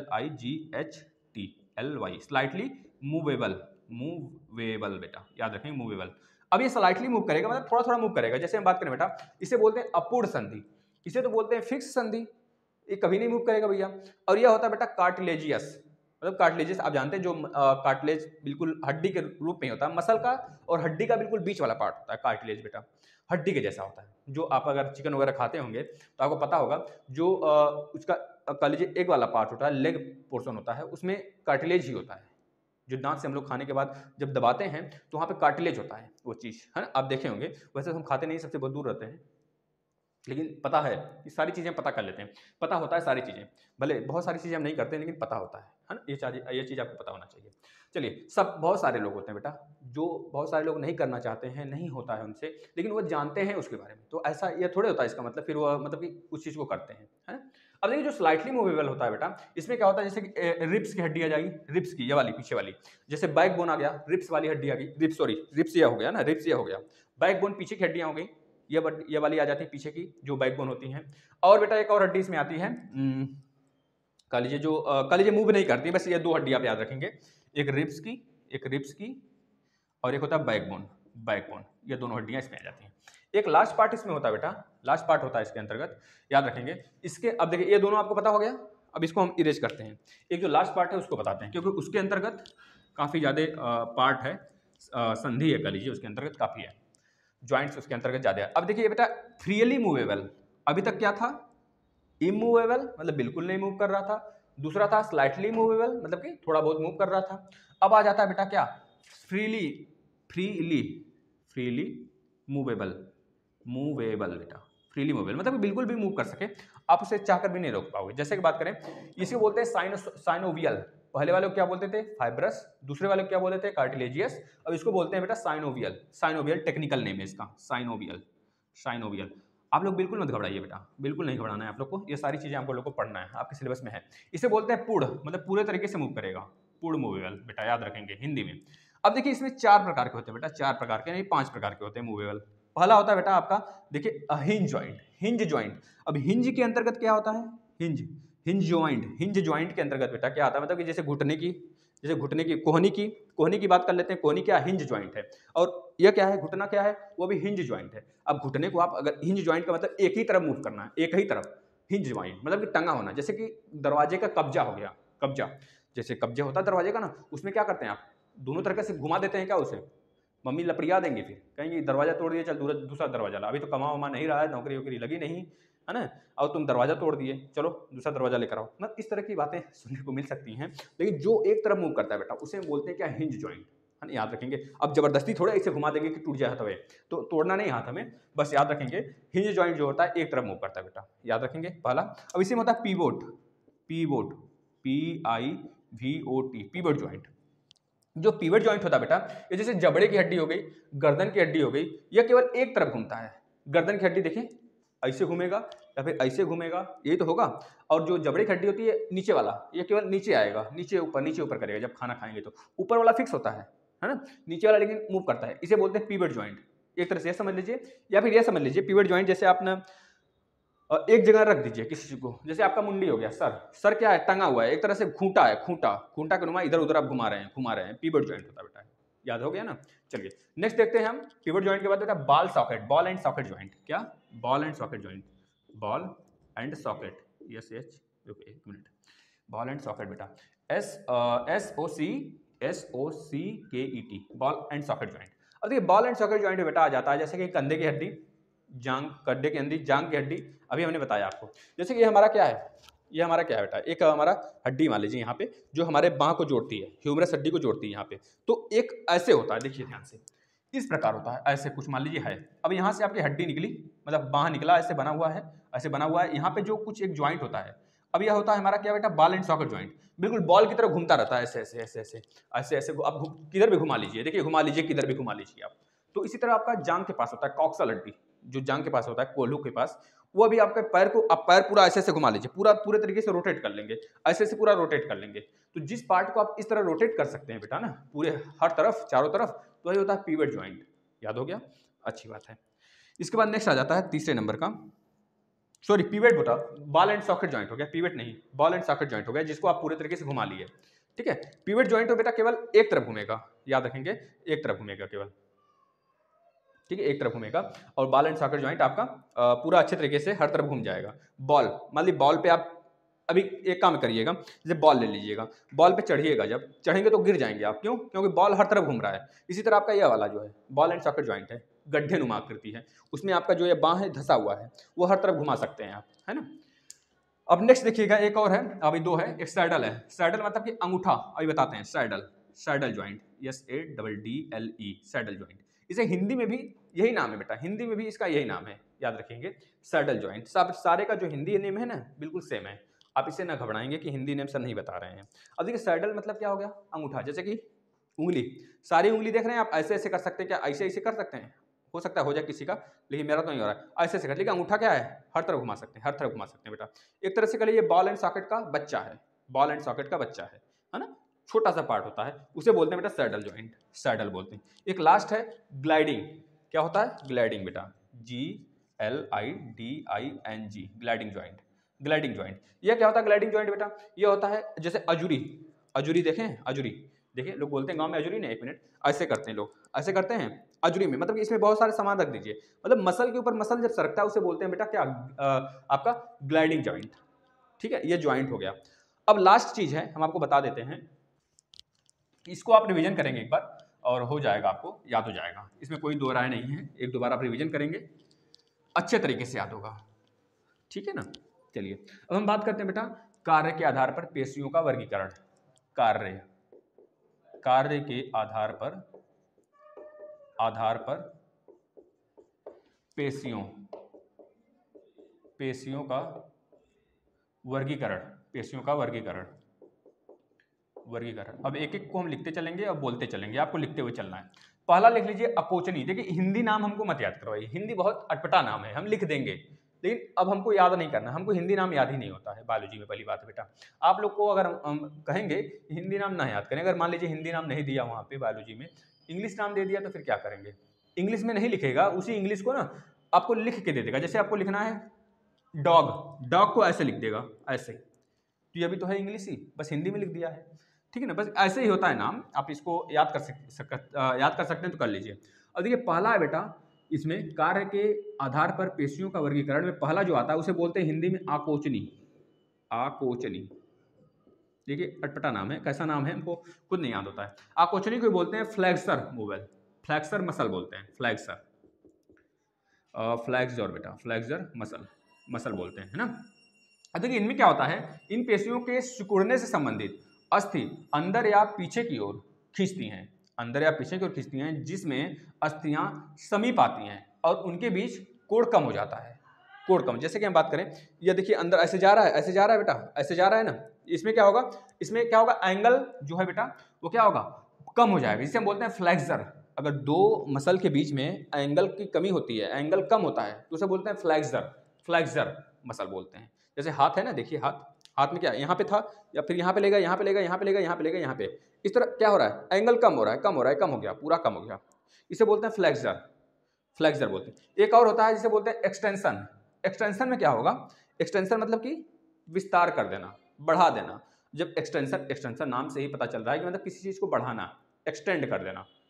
SLIGHTLY, स्लाइटली मूवेबल, मूवेबल बेटा, याद रखेंगे मूवेबल। अब ये स्लाइटली मूव करेगा, मतलब थोड़ा थोड़ा मूव करेगा। जैसे हम बात करें बेटा, इसे बोलते हैं अपूर्ण संधि, इसे तो बोलते हैं फिक्स संधि, ये कभी नहीं मूव करेगा भैया। और यह होता है बेटा कार्टिलेजियस, मतलब कार्टिलेजियस आप जानते हैं, जो कार्टिलेज बिल्कुल हड्डी के रूप में होता है, मसल का और हड्डी का बिल्कुल बीच वाला पार्ट होता है कार्टिलेज बेटा, हड्डी के जैसा होता है। जो आप अगर चिकन वगैरह खाते होंगे तो आपको पता होगा, जो उसका कह लीजिए एक वाला पार्ट होता है, लेग पोर्शन होता है, उसमें कार्टिलेज ही होता है। जो दांत से हम लोग खाने के बाद जब दबाते हैं तो वहाँ पे कार्टिलेज होता है, वो चीज़ है ना, आप देखे होंगे। वैसे हम खाते नहीं, सबसे बहुत दूर रहते हैं, लेकिन पता है कि सारी चीज़ें पता कर लेते हैं, पता होता है सारी चीज़ें, भले बहुत सारी चीज़ें हम नहीं करते लेकिन पता होता है ना, ये चीज़ आपको पता होना चाहिए। चलिए, सब बहुत सारे लोग होते हैं बेटा, जो बहुत सारे लोग नहीं करना चाहते हैं, नहीं होता है उनसे, लेकिन वो जानते हैं उसके बारे में, तो ऐसा ये थोड़े होता है इसका मतलब फिर वो मतलब कि उस चीज़ को करते हैं, है ना। अब देखिए जो स्लाइटली मूवेबल होता है बेटा, इसमें क्या होता है, जैसे कि रिप्स की हड्डी आ जाएगी, रिप्स की ये वाली पीछे वाली, जैसे बैक बोन आ गया, रिप्स वाली हड्डी आ गई, रिप्स ये हो गया ना, रिप्स ये हो गया, बैक बोन पीछे की हड्डियाँ हो गई, ये वाली आ जाती है पीछे की, जो बैकबोन होती हैं। और बेटा एक और हड्डी इसमें आती है, कह लीजिए जो कह लीजिए मूव नहीं करती, बस ये 2 हड्डी आप याद रखेंगे, एक रिप्स की और एक होता है बैकबोन, ये दोनों हड्डियां इसमें आ जाती हैं। एक लास्ट पार्ट इसमें होता है बेटा, लास्ट पार्ट होता है इसके अंतर्गत, याद रखेंगे इसके। अब देखिए ये दोनों आपको पता हो गया, अब इसको हम इरेज करते हैं, एक जो लास्ट पार्ट है उसको बताते हैं, क्योंकि उसके अंतर्गत काफ़ी ज़्यादा पार्ट है, संधि है कह लीजिए, उसके अंतर्गत काफ़ी है, ज्वाइंट्स उसके अंतर्गत ज़्यादा है। अब देखिए बेटा फ्रीली मूवेबल, अभी तक क्या था? इमूवेबल, मतलब बिल्कुल नहीं मूव कर रहा था। दूसरा था स्लाइटली मूवेबल, मतलब कि थोड़ा बहुत मूव कर रहा था। अब आ जाता है बेटा क्या? फ्रीली मूवेबल बेटा, फ्रीली मूवेबल मतलब कि बिल्कुल भी मूव कर सके, आप उसे चाहकर भी नहीं रोक पाओगे। जैसे कि बात करें, इसे बोलते हैं साइनोवियल, पहले वाले को क्या बोलते थे? फाइब्रस, दूसरे वाले को क्या बोलते थे? कार्टिलेजियस। अब इसको बोलते हैं बेटा साइनोवियल टेक्निकल नेम है इसका, साइनोवियल। आप लोग बिल्कुल मत घबराइए बेटा, बिल्कुल नहीं घबराना है आप लोग को, ये सारी चीजें आपको लोग को पढ़ना है, आपके सिलेबस में है। इसे बोलते हैं पुड़, मतलब पूरे तरीके से मूव करेगा, पुड़ मूवेबल बेटा, याद रखेंगे हिंदी में। अब देखिए इसमें 4 प्रकार के होते हैं बेटा, 4 प्रकार के नहीं 5 प्रकार के होते हैं मूवेबल। पहला होता है बेटा आपका, देखिए हिंज ज्वाइंट। अब हिंज के अंतर्गत क्या होता है? हिंज ज्वाइंट के अंतर्गत बेटा क्या आता है, मतलब कि जैसे घुटने की कोहनी की बात कर लेते हैं, कोहनी क्या हिंज ज्वाइंट है, और यह क्या है? घुटना क्या है? वो भी हिंज ज्वाइंट है। अब घुटने को आप अगर हिंज ज्वाइंट का मतलब एक ही तरफ मूव करना है, एक ही तरफ, हिंज ज्वाइंट मतलब कि टंगा होना, जैसे कि दरवाजे का कब्जा हो गया, कब्जा जैसे कब्जा होता है दरवाजे का ना, उसमें क्या करते हैं आप? दोनों तरह से घुमा देते हैं क्या उसे? मम्मी लपड़िया देंगे, फिर कहेंगे दरवाजा तोड़ दिए, चल दूसरा दरवाजा ला, अभी तो कमा वमा नहीं रहा है, नौकरी वोकरी लगी नहीं है ना, और तुम दरवाजा तोड़ दिए, चलो दूसरा दरवाजा लेकर आओ ना। इस तरह की बातें सुनने को मिल सकती हैं, लेकिन जो एक तरफ मूव करता है बेटा उसे बोलते हैं क्या? हिंज ज्वाइंट, है ना, याद रखेंगे। अब जबरदस्ती थोड़ा इसे घुमा देंगे कि टूट जाए हाथ, तो तोड़ना नहीं हाथ हमें, बस याद रखेंगे हिंज ज्वाइंट जो होता है एक तरफ मूव करता है बेटा, याद रखेंगे पहला। अब इसी में होता है पीवोट, पीवोट ज्वाइंट। जो पीवट ज्वाइंट होता है बेटा, ये जैसे जबड़े की हड्डी हो गई, गर्दन की हड्डी हो गई, यह केवल एक तरफ घूमता है। गर्दन की हड्डी देखिए ऐसे घूमेगा या फिर ऐसे घूमेगा, यही तो होगा। और जो जबड़े की हड्डी होती है नीचे वाला, ये केवल नीचे आएगा, नीचे ऊपर करेगा जब खाना खाएंगे, तो ऊपर वाला फिक्स होता है ना, नीचे वाला लेकिन मूव करता है, इसे बोलते हैं पीवट ज्वाइंट। एक तरह से समझ लीजिए, या फिर यह समझ लीजिए पीवट ज्वाइंट जैसे आपने एक जगह रख दीजिए किसी को, जैसे आपका मुंडी हो गया, सर क्या है? टंगा हुआ है, एक तरह से खूंटा है, खूंटा के नुमा इधर उधर आप घुमा रहे हैं, पीवट ज्वाइंट होता है बेटा, याद हो गया ना। चलिए नेक्स्ट देखते हैं हम पिवट जॉइंट के बाद बेटा ball socket, ball and socket joint. क्या? Ball and socket joint, ball and socket, yes एच, रुकिए एक मिनट, बॉल एंड सॉकेट बेटा, SOCKET, ball and socket joint. अब देखिए बॉल एंड सॉकेट जॉइंट बेटा आ जाता है जैसे कि कंधे की हड्डी, जांग, कंधे की हड्डी, जांग की हड्डी, अभी हमने बताया आपको। जैसे कि ये हमारा क्या है, ये हमारा क्या है बेटा, एक हमारा हड्डी मान लीजिए यहाँ पे जो हमारे बांह को जोड़ती है, ह्यूमरस हड्डी को जोड़ती है यहाँ पे, तो एक ऐसे होता है, देखिए ध्यान से, इस प्रकार होता है, ऐसे कुछ मान लीजिए है। अब यहाँ से आपकी हड्डी निकली, मतलब बांह निकला, ऐसे बना हुआ है, ऐसे बना हुआ है, यहाँ पे जो कुछ एक ज्वाइंट होता है, अब यह होता है हमारा क्या बेटा, बॉल एंड सॉकेट ज्वाइंट। बिल्कुल बॉल की तरह घूमता रहता है, ऐसे ऐसे ऐसे ऐसे ऐसे ऐसे, आप किधर भी घुमा लीजिए, देखिए घुमा लीजिए, किधर भी घुमा लीजिए आप। तो इसी तरह आपका जांग के पास होता है, कॉक्सल हड्डी जो जांग के पास होता है, कोल्हू के पास, वो अभी आपके पैर को, आप पैर पूरा ऐसे ऐसे घुमा लीजिए, पूरा पूरे तरीके से रोटेट कर लेंगे, ऐसे ऐसे पूरा रोटेट कर लेंगे। तो जिस पार्ट को आप इस तरह रोटेट कर सकते हैं बेटा ना, पूरे हर तरफ, चारों तरफ, तो वही होता है पिवट ज्वाइंट। याद हो गया, अच्छी बात है। इसके बाद नेक्स्ट आ जाता है तीसरे नंबर का, सॉरी पिवट बेटा, बॉल एंड सॉकेट जॉइंट हो गया, पिवट नहीं, बॉल एंड सॉकेट जॉइंट हो गया, जिसको आप पूरे तरीके से घुमा लिए। ठीक है, पिवट जॉइंट हो बेटा केवल एक तरफ घूमेगा, याद रखेंगे, एक तरफ घूमेगा केवल, ठीक है, एक तरफ घूमेगा। और बॉल एंड सॉकेट जॉइंट आपका पूरा अच्छे तरीके से हर तरफ घूम जाएगा। बॉल, मान ली बॉल पे आप अभी एक काम करिएगा, जैसे बॉल ले लीजिएगा, बॉल पे चढ़िएगा, जब चढ़ेंगे तो गिर जाएंगे आप, क्यों? क्योंकि बॉल हर तरफ घूम रहा है। इसी तरह आपका यह वाला जो है बॉल एंड सॉकेट जॉइंट है, गड्ढे नुमा आकृति है, उसमें आपका जो ये बांह है धंसा हुआ है, वो हर तरफ घुमा सकते हैं आप, है ना। अब नेक्स्ट देखिएगा, एक और है, अभी दो है, एक सैडल है। सैडल मतलब कि अंगूठा, अभी बताते हैं। Saddle, saddle joint, SADDLE, saddle joint. इसे हिंदी में भी यही नाम है बेटा, हिंदी में भी इसका यही नाम है, याद रखेंगे, सैडल जॉइंट। सब सारे का जो हिंदी नेम है ना बिल्कुल सेम है, आप इसे ना घबराएंगे कि हिंदी नेम सर नहीं बता रहे हैं। अब देखिए सैडल मतलब क्या हो गया, अंगूठा, जैसे कि उंगली, सारी उंगली देख रहे हैं आप, ऐसे ऐसे कर सकते हैं क्या, ऐसे ऐसे कर सकते हैं, हो सकता है हो जाए किसी का, लेकिन मेरा तो नहीं हो रहा है, ऐसे ऐसे कर, लेकिन अंगूठा क्या है, हर तरफ घुमा सकते हैं, हर तरफ घुमा सकते हैं बेटा। एक तरह से कह लीजिए बॉल एंड सॉकेट का बच्चा है, बॉल एंड सॉकेट का बच्चा है ना, छोटा सा पार्ट होता है, उसे बोलते हैं बेटा सैडल जॉइंट, सैडल बोलते हैं। एक लास्ट है ग्लाइडिंग, क्या होता है, ग्लाइडिंग बेटा, GLIDING, gliding joint, gliding joint. यह क्या होता है ग्लाइडिंग जॉइंट बेटा, ये होता है जैसे अजूरी, अजूरी देखें, अजूरी देखिए, लोग बोलते हैं गांव में अजूरी नहीं, एक मिनट, ऐसे करते हैं लोग, ऐसे करते हैं अजूरी में, मतलब कि इसमें बहुत सारे सामान रख दीजिए, मतलब मसल के ऊपर मसल जब सरकता है उसे बोलते हैं बेटा क्या, आपका ग्लाइडिंग जॉइंट। ठीक है, ये जॉइंट हो गया। अब लास्ट चीज है, हम आपको बता देते हैं, इसको आप रिवीजन करेंगे एक बार और हो जाएगा, आपको याद हो जाएगा, इसमें कोई दो राय नहीं है, एक दो बार आप रिवीजन करेंगे अच्छे तरीके से याद होगा। ठीक है ना। चलिए अब हम बात करते हैं बेटा कार्य के आधार पर पेशियों का वर्गीकरण। कार्य, कार्य के आधार पर पेशियों, पेशियों का वर्गीकरण, पेशियों का वर्गीकरण, वर्गीकरण। अब एक एक को हम लिखते चलेंगे और बोलते चलेंगे, आपको लिखते हुए चलना है। पहला लिख लीजिए अकोचनी। देखिए हिंदी नाम हमको मत याद करवाइए, हिंदी बहुत अटपटा नाम है, हम लिख देंगे, लेकिन अब हमको याद नहीं करना, हमको हिंदी नाम याद ही नहीं होता है बायोलॉजी में। पहली बात बेटा, आप लोग को अगर हम कहेंगे हिंदी नाम ना याद करें, अगर मान लीजिए हिंदी नाम नहीं दिया वहाँ पे बायोलॉजी में, इंग्लिश नाम दे दिया, तो फिर क्या करेंगे? इंग्लिश में नहीं लिखेगा, उसी इंग्लिश को ना आपको लिख के दे देगा। जैसे आपको लिखना है डॉग, डॉग को ऐसे लिख देगा, ऐसे, तो ये भी तो है इंग्लिश ही, बस हिंदी में लिख दिया है। ठीक है ना, बस ऐसे ही होता है नाम, आप इसको याद कर सकते हैं तो कर लीजिए। अब देखिए पहला है बेटा, इसमें कार्य के आधार पर पेशियों का वर्गीकरण में पहला जो आता है उसे बोलते हैं हिंदी में आकोचनी, आकोचनी। देखिए अटपटा नाम है, कैसा नाम है हमको खुद नहीं याद होता है। आकोचनी को बोलते हैं फ्लैक्सर मूवल, फ्लैक्सर मसल बोलते हैं, फ्लैक्सर, फ्लैक्सर बेटा, फ्लैक्सर मसल, मसल बोलते हैं, है ना। देखिए इनमें क्या होता है, इन पेशियों के सिकुड़ने से संबंधित अस्थि अंदर या पीछे की ओर खींचती हैं, अंदर या पीछे की ओर खींचती हैं, जिसमें अस्थियां समीप आती हैं और उनके बीच कोण कम हो जाता है, कोण कम। जैसे कि हम बात करें, ये देखिए अंदर ऐसे जा रहा है, ऐसे जा रहा है बेटा, ऐसे जा रहा है ना, इसमें क्या होगा, इसमें क्या होगा, एंगल जो है बेटा वो क्या होगा, कम हो जाएगा, जिसे हम बोलते हैं फ्लैक्सर। अगर दो मसल के बीच में एंगल की कमी होती है, एंगल कम होता है, तो उसे बोलते हैं फ्लैक्सर, फ्लैक्सर मसल बोलते हैं। जैसे हाथ है ना, देखिए हाथ, हाथ में क्या यहाँ पे था, या फिर यहाँ पे लेगा, यहाँ पे लेगा, यहाँ पे लेगा, यहाँ पे लेगा, यहाँ पे, इस तरह क्या हो रहा है, एंगल कम हो रहा है, कम हो रहा है, कम हो गया, पूरा कम हो गया, इसे बोलते हैं फ्लैक्सर, फ्लैक्सर बोलते हैं। एक और होता है जिसे बोलते हैं एक्सटेंशन। एक्सटेंशन में क्या होगा, एक्सटेंशन मतलब कि विस्तार कर देना, बढ़ा देना। जब एक्सटेंशन, एक्सटेंशन नाम से ही पता चल रहा है कि मतलब किसी चीज को बढ़ाना, एक्सटेंड कर देना,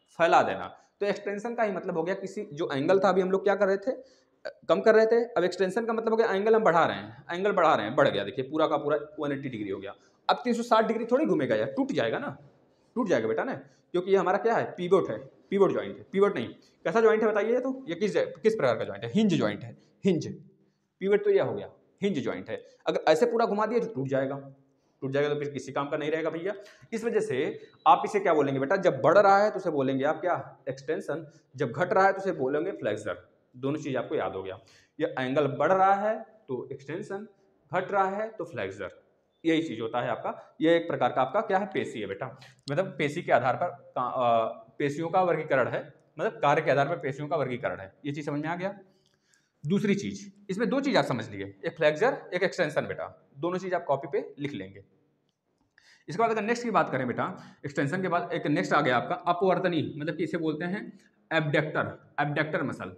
फैला देना। तो एक्सटेंशन का ही मतलब हो गया किसी जो एंगल था, अभी हम लोग क्या कर रहे थे, कम कर रहे थे, अब एक्सटेंशन का मतलब हो गया एंगल हम बढ़ा रहे हैं, एंगल बढ़ा रहे हैं, बढ़ गया, देखिए पूरा का पूरा 180 डिग्री हो गया। अब 360 डिग्री थोड़ी घूमेगा यार, टूट जाएगा ना, टूट जाएगा बेटा ना, क्योंकि ये हमारा क्या है, पीवोट है, पीवोट जॉइंट है, पीवोट नहीं, कैसा जॉइंट है बताइए, तो ये किस प्रकार का जॉइंट है, हिंज जॉइंट है, हिंज, पीवोट तो यह हो गया हिंज जॉइंट है। अगर ऐसे पूरा घुमा दिया तो टूट जाएगा, टूट जाएगा तो फिर किसी काम का नहीं रहेगा भैया। इस वजह से आप इसे क्या बोलेंगे बेटा, जब बढ़ रहा है तो उसे बोलेंगे आप क्या, एक्सटेंशन, जब घट रहा है तो उसे बोलेंगे फ्लेक्सर। दोनों चीज आपको याद हो गया, ये एंगल बढ़ रहा है तो एक्सटेंशन, घट रहा है तो फ्लेक्सर, यही चीज होता है आपका। ये एक प्रकार का आपका क्या है, पेशी है बेटा, मतलब पेशी के आधार पर पेशियों का वर्गीकरण है, मतलब कार्य के आधार पर पेशियों का वर्गीकरण है। ये चीज समझ में आ गया। दूसरी चीज, इसमें दो चीज आप समझ लिए, एक फ्लेक्सर एक एक्सटेंशन बेटा, दोनों चीज आप कॉपी पे लिख लेंगे। इसके बाद अगर नेक्स्ट की बात करें बेटा, एक्सटेंशन के बाद एक नेक्स्ट आ गया आपका अपवर्तनी, मतलब कि इसे बोलते हैं abductor, abductor muscle,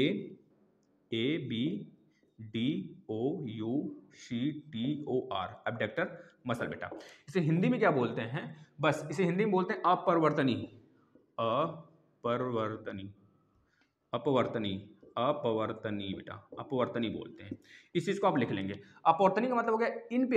ABDOUCTOR, abductor muscle बेटा। इसे हिंदी में क्या बोलते हैं, बस इसे हिंदी में बोलते हैं अपवर्तनी, अपवर्तनी, अपवर्तनी, अपवर्तनी बेटा, अपवर्तनी बोलते हैं। इस चीज को आप लिख लेंगे। अपवर्तनी का मतलब हो गया इन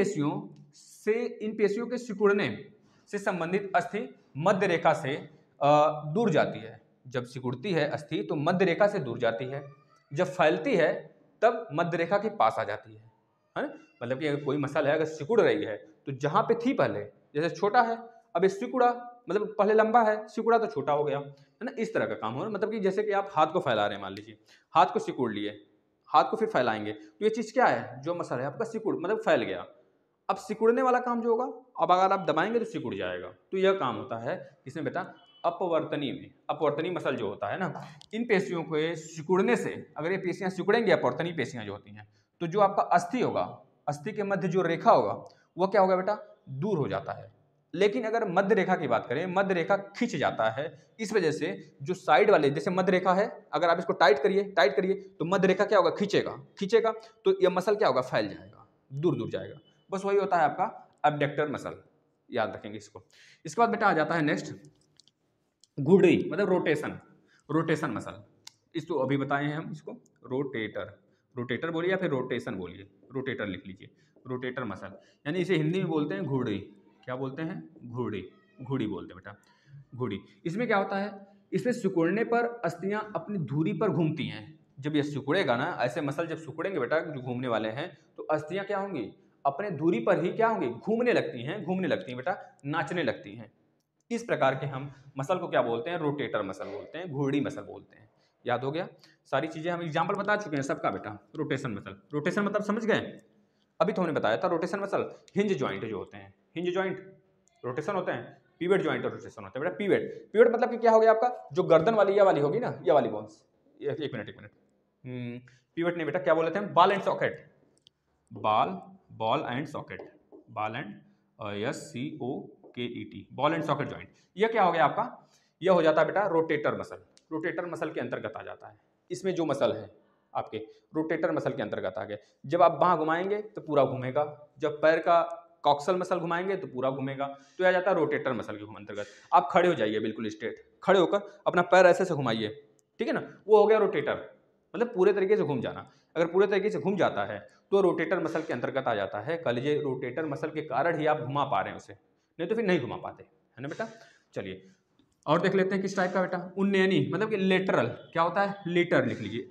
पेशियों के सिकुड़ने से संबंधित अस्थि मध्य रेखा से दूर जाती है। जब सिकुड़ती है अस्थि तो मध्य रेखा से दूर जाती है, जब फैलती है तब मध्य रेखा के पास आ जाती है ना? मतलब कि अगर कोई मसल है, अगर सिकुड़ रही है तो जहां पे थी पहले, जैसे छोटा है अब ये सिकुड़ा, मतलब पहले लंबा है, सिकुड़ा तो छोटा हो गया, है ना, इस तरह का काम हो रहा है। मतलब कि जैसे कि आप हाथ को फैला रहे हैं, मान लीजिए हाथ को सिकुड़ लिए, हाथ को फिर फैलाएंगे तो ये चीज क्या है, जो मसल है आपका सिकुड़ मतलब फैल गया। अब सिकुड़ने वाला काम जो होगा, अब अगर आप दबाएंगे तो सिकुड़ जाएगा, तो यह काम होता है इसमें बेटा अपवर्तनी में। अपवर्तनी मसल जो होता है ना, इन पेशियों के सिकुड़ने से, अगर ये पेशियां सिकुड़ेंगी, अपवर्तनी पेशियां जो होती हैं, तो जो आपका अस्थि होगा, अस्थि के मध्य जो रेखा होगा वह क्या होगा बेटा, दूर हो जाता है। लेकिन अगर मध्य रेखा की बात करें, मध्य रेखा खिंच जाता है, इस वजह से जो साइड वाले, जैसे मध्य रेखा है, अगर आप इसको टाइट करिए तो मध्य रेखा क्या होगा, खींचेगा, खींचेगा तो यह मसल क्या होगा, फैल जाएगा, दूर दूर जाएगा। बस वही होता है आपका एबडक्टर मसल, याद रखेंगे इसको। इसके बाद बेटा आ जाता है नेक्स्ट घुड़ी, मतलब रोटेशन, रोटेशन मसल। इसको अभी बताए हैं हम, इसको रोटेटर, रोटेटर बोलिए या फिर रोटेशन बोलिए, रोटेटर लिख लीजिए, रोटेटर मसल, यानी इसे हिंदी में बोलते हैं घुड़ी। क्या बोलते हैं, घुड़ी, घुड़ी बोलते हैं बेटा, घुड़ी। इसमें क्या होता है, इसमें सिकुड़ने पर अस्थियां अपनी धुरी पर घूमती हैं। जब ये सिकुड़ेगा ना, ऐसे मसल जब सिकुड़ेंगे बेटा, जो घूमने वाले हैं, तो अस्थियां क्या होंगी, अपने धुरी पर ही क्या होंगी, घूमने लगती हैं, घूमने लगती हैं बेटा, नाचने लगती हैं। इस प्रकार के हम मसल को क्या बोलते हैं, रोटेटर मसल बोलते हैं, घुड़ी मसल बोलते हैं। याद हो गया, सारी चीजें हम एग्जांपल बता चुके हैं सबका बेटा। रोटेशन मसल, रोटेशन मतलब समझ गए, अभी तो हमने बताया था रोटेशन मसल, हिंज जॉइंट जो होते हैं, हिंज जॉइंट रोटेशन होते हैं, पीवेट जॉइंट और रोटेशन होते हैं बेटा। पीवेट, पीवेट मतलब कि क्या हो गया आपका, जो गर्दन वाली ये वाली होगी ना, ये वाली बोन्स, एक मिनट पीवेट नहीं बेटा, क्या बोले थे हम, ball and socket, ball and socket, ball and SCOKET, ball and socket joint. यह क्या हो गया आपका, यह हो जाता है बेटा रोटेटर मसल, रोटेटर मसल के अंतर्गत आ जाता है। इसमें जो मसल है आपके रोटेटर मसल के अंतर्गत आ गए। जब आप बाह घुमाएंगे तो पूरा घूमेगा, जब पैर का कॉक्सल मसल घुमाएंगे तो पूरा घूमेगा, तो यह जाता है रोटेटर मसल के अंतर्गत। आप खड़े हो जाइए, बिल्कुल स्ट्रेट खड़े होकर अपना पैर ऐसे से घुमाइए, ठीक है ना, वो हो गया रोटेटर, मतलब पूरे तरीके से घूम जाना। अगर पूरे तरीके से घूम जाता है तो रोटेटर मसल के अंतर्गत आ जाता है। कह लीजिए रोटेटर मसल के कारण ही आप घुमा पा रहे हैं उसे, नहीं तो फिर नहीं घुमा पाते, है ना बेटा। चलिए और देख लेते हैं किस टाइप का बेटा, उन्नयनी, मतलब कि लेटरल, क्या होता है, लीटर लिख लीजिए,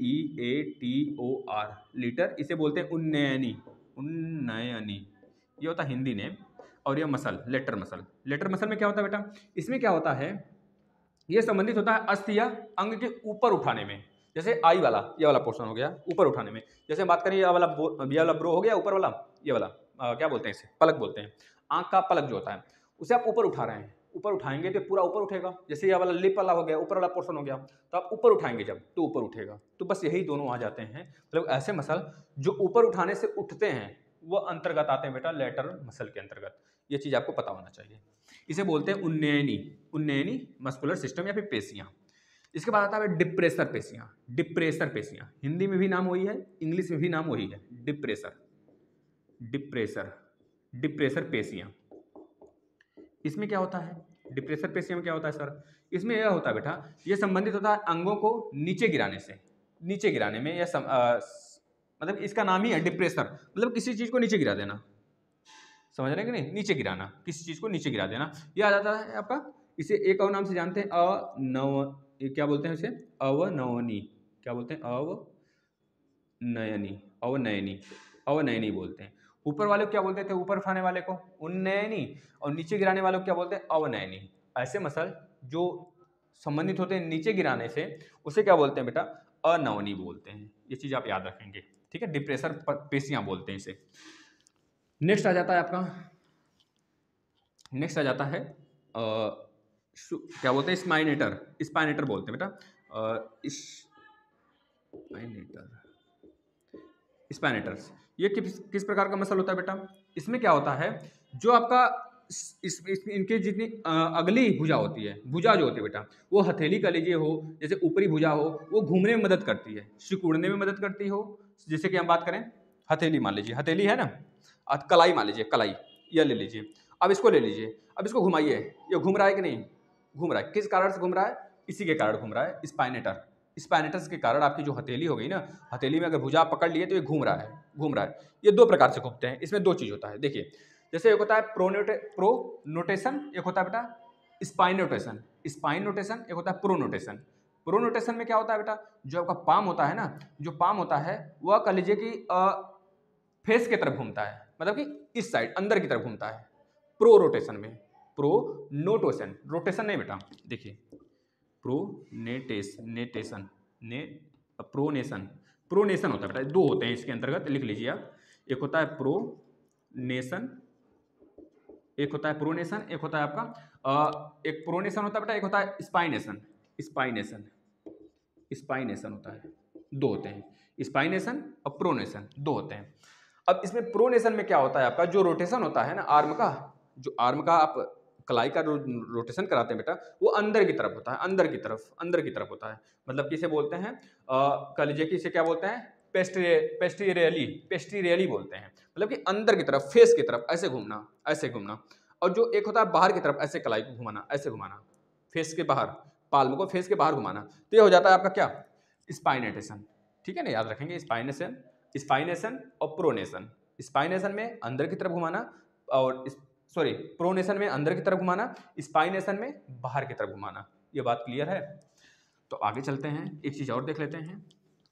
LEATOR, लीटर, इसे बोलते हैं उन्नयनी, उन्नयनी, ये होता है हिंदी नेम। और ये muscle levator muscle, levator muscle में क्या होता है बेटा, इसमें क्या होता है, ये संबंधित होता है अस्थि या अंग के ऊपर उठाने में। जैसे आई वाला, ये वाला पोर्शन हो गया ऊपर उठाने में, जैसे बात करें ये वाला ब्रो हो गया ऊपर वाला, ये वाला क्या बोलते हैं इसे, पलक बोलते हैं। आंख का पलक जो होता है उसे आप ऊपर उठा रहे हैं, ऊपर उठाएंगे तो पूरा ऊपर उठेगा। जैसे ये वाला लिप वाला हो गया, ऊपर वाला पोर्शन हो गया, तो आप ऊपर उठाएंगे जब तो ऊपर उठेगा। तो बस यही दोनों आ जाते हैं, मतलब ऐसे मसल जो ऊपर उठाने से उठते हैं वो अंतर्गत आते हैं बेटा लेटरल मसल के अंतर्गत। ये चीज आपको पता होना चाहिए। इसे बोलते हैं उन्नयनी, उन्नयनी मस्कुलर सिस्टम या फिर पेशियां। इसके बाद आता है डिप्रेसर पेशियां, डिप्रेसर पेशियां, हिंदी में भी नाम वही है, इंग्लिश में भी नाम वही है, डिप्रेसर, डिप्रेसर, डिप्रेसर पेशियां। इसमें क्या होता है, डिप्रेसर पेशियों में क्या होता है सर, इसमें यह होता है बेटा, ये संबंधित होता है अंगों को नीचे गिराने से, नीचे गिराने में यह मतलब इसका नाम ही है डिप्रेसर, मतलब किसी चीज को नीचे गिरा देना, समझ रहे हैं कि नहीं, नीचे गिराना, किसी चीज को नीचे गिरा देना, यह आ जाता है आपका। इसे एक और नाम से जानते हैं, क्या बोलते हैं इसे, अवनवनी, क्या बोलते हैं, अवनयनी, अवनयनी, अवनयनी बोलते हैं। ऊपर वाले को क्या बोलते थे, ऊपर उठाने वाले को उन्नयनी, और नीचे गिराने वाले को क्या बोलते हैं, अवनयनी। ऐसे मसल जो संबंधित होते हैं नीचे गिराने से, उसे क्या बोलते हैं बेटा, अनवनी बोलते हैं। ये चीज आप याद रखेंगे, ठीक है, डिप्रेसर पेशियां बोलते हैं इसे। नेक्स्ट आ जाता है आपका, नेक्स्ट आ जाता है क्या बोलते हैं, स्पाइनेटर, स्पाइनेटर बोलते हैं बेटा, स्पाइनेटर्स। ये किस प्रकार का मसल होता है बेटा, इसमें क्या होता है, जो आपका इनके जितनी अगली भुजा होती है, भुजा जो होती है बेटा, वो हथेली का लीजिए हो, जैसे ऊपरी भुजा हो, वो घूमने में मदद करती है, सिकुड़ने में मदद करती हो। जैसे कि हम बात करें, हथेली मान लीजिए, हथेली है ना, कलाई मान लीजिए, कलाई यह ले लीजिए, अब इसको ले लीजिए, अब इसको घुमाइए, ये घूम रहा है कि नहीं, घूम रहा है, किस कारण से घूम रहा है, इसी के कारण घूम रहा है, स्पाइनेटर। स्पाइनेटर्स के कारण आपकी जो हथेली हो गई ना, हथेली में अगर भुजा आप पकड़ लिए तो ये घूम रहा है, घूम रहा है। ये दो प्रकार से घूमते हैं, इसमें दो चीज होता है, देखिए, जैसे एक होता है प्रोनोटेशन, एक होता है बेटा स्पाइनोटेशन, स्पाइन नोटेशन, एक होता है प्रोनोटेशन। प्रोनोटेशन में क्या होता है बेटा, जो आपका पाम होता है ना, जो पाम होता है वह कह लीजिए कि फेस की तरफ घूमता है, मतलब कि इस साइड अंदर की तरफ घूमता है। प्रो रोटेशन में, प्रोनोटेशन, रोटेशन नहीं बेटा, देखिए प्रोनेटेशन, प्रोनेशन होता है बेटा, दो होते हैं इसके अंतर्गत, लिख लीजिए आप, एक होता है प्रोनेशन, एक होता है प्रोनेशन, एक होता है आपका एक प्रोनेशन होता है बेटा, एक होता है स्पाइनेशन, स्पाइनेशन, स्पाइनेशन होता है, दो होते हैं, स्पाइनेशन और प्रोनेशन, दो होते हैं। अब इसमें प्रोनेशन में क्या होता है, आपका जो रोटेशन होता है ना आर्म का, जो आर्म का आप कलाई का रोटेशन कराते हैं बेटा, वो अंदर की तरफ होता है, अंदर की तरफ, अंदर की तरफ होता है। मतलब किसे बोलते हैं, कह लीजिए कि इसे क्या बोलते हैं, पेस्टीरियली बोलते हैं, मतलब कि अंदर की तरफ, फेस की तरफ ऐसे घूमना, ऐसे घूमना। और जो एक होता है बाहर की तरफ, ऐसे कलाई को घुमाना, ऐसे घुमाना, फेस के बाहर, पाल्म को फेस के बाहर घुमाना, तो ये हो जाता है आपका क्या, स्पाइनेटेशन, ठीक है ना, याद रखेंगे, स्पाइनेशन, स्पाइनेशन और प्रोनेशन। स्पाइनेशन में अंदर की तरफ घुमाना, और सॉरी प्रोनेशन में अंदर की तरफ घुमाना, स्पाइनेशन में बाहर की तरफ घुमाना। ये बात क्लियर है। तो आगे चलते हैं, एक चीज और देख लेते हैं।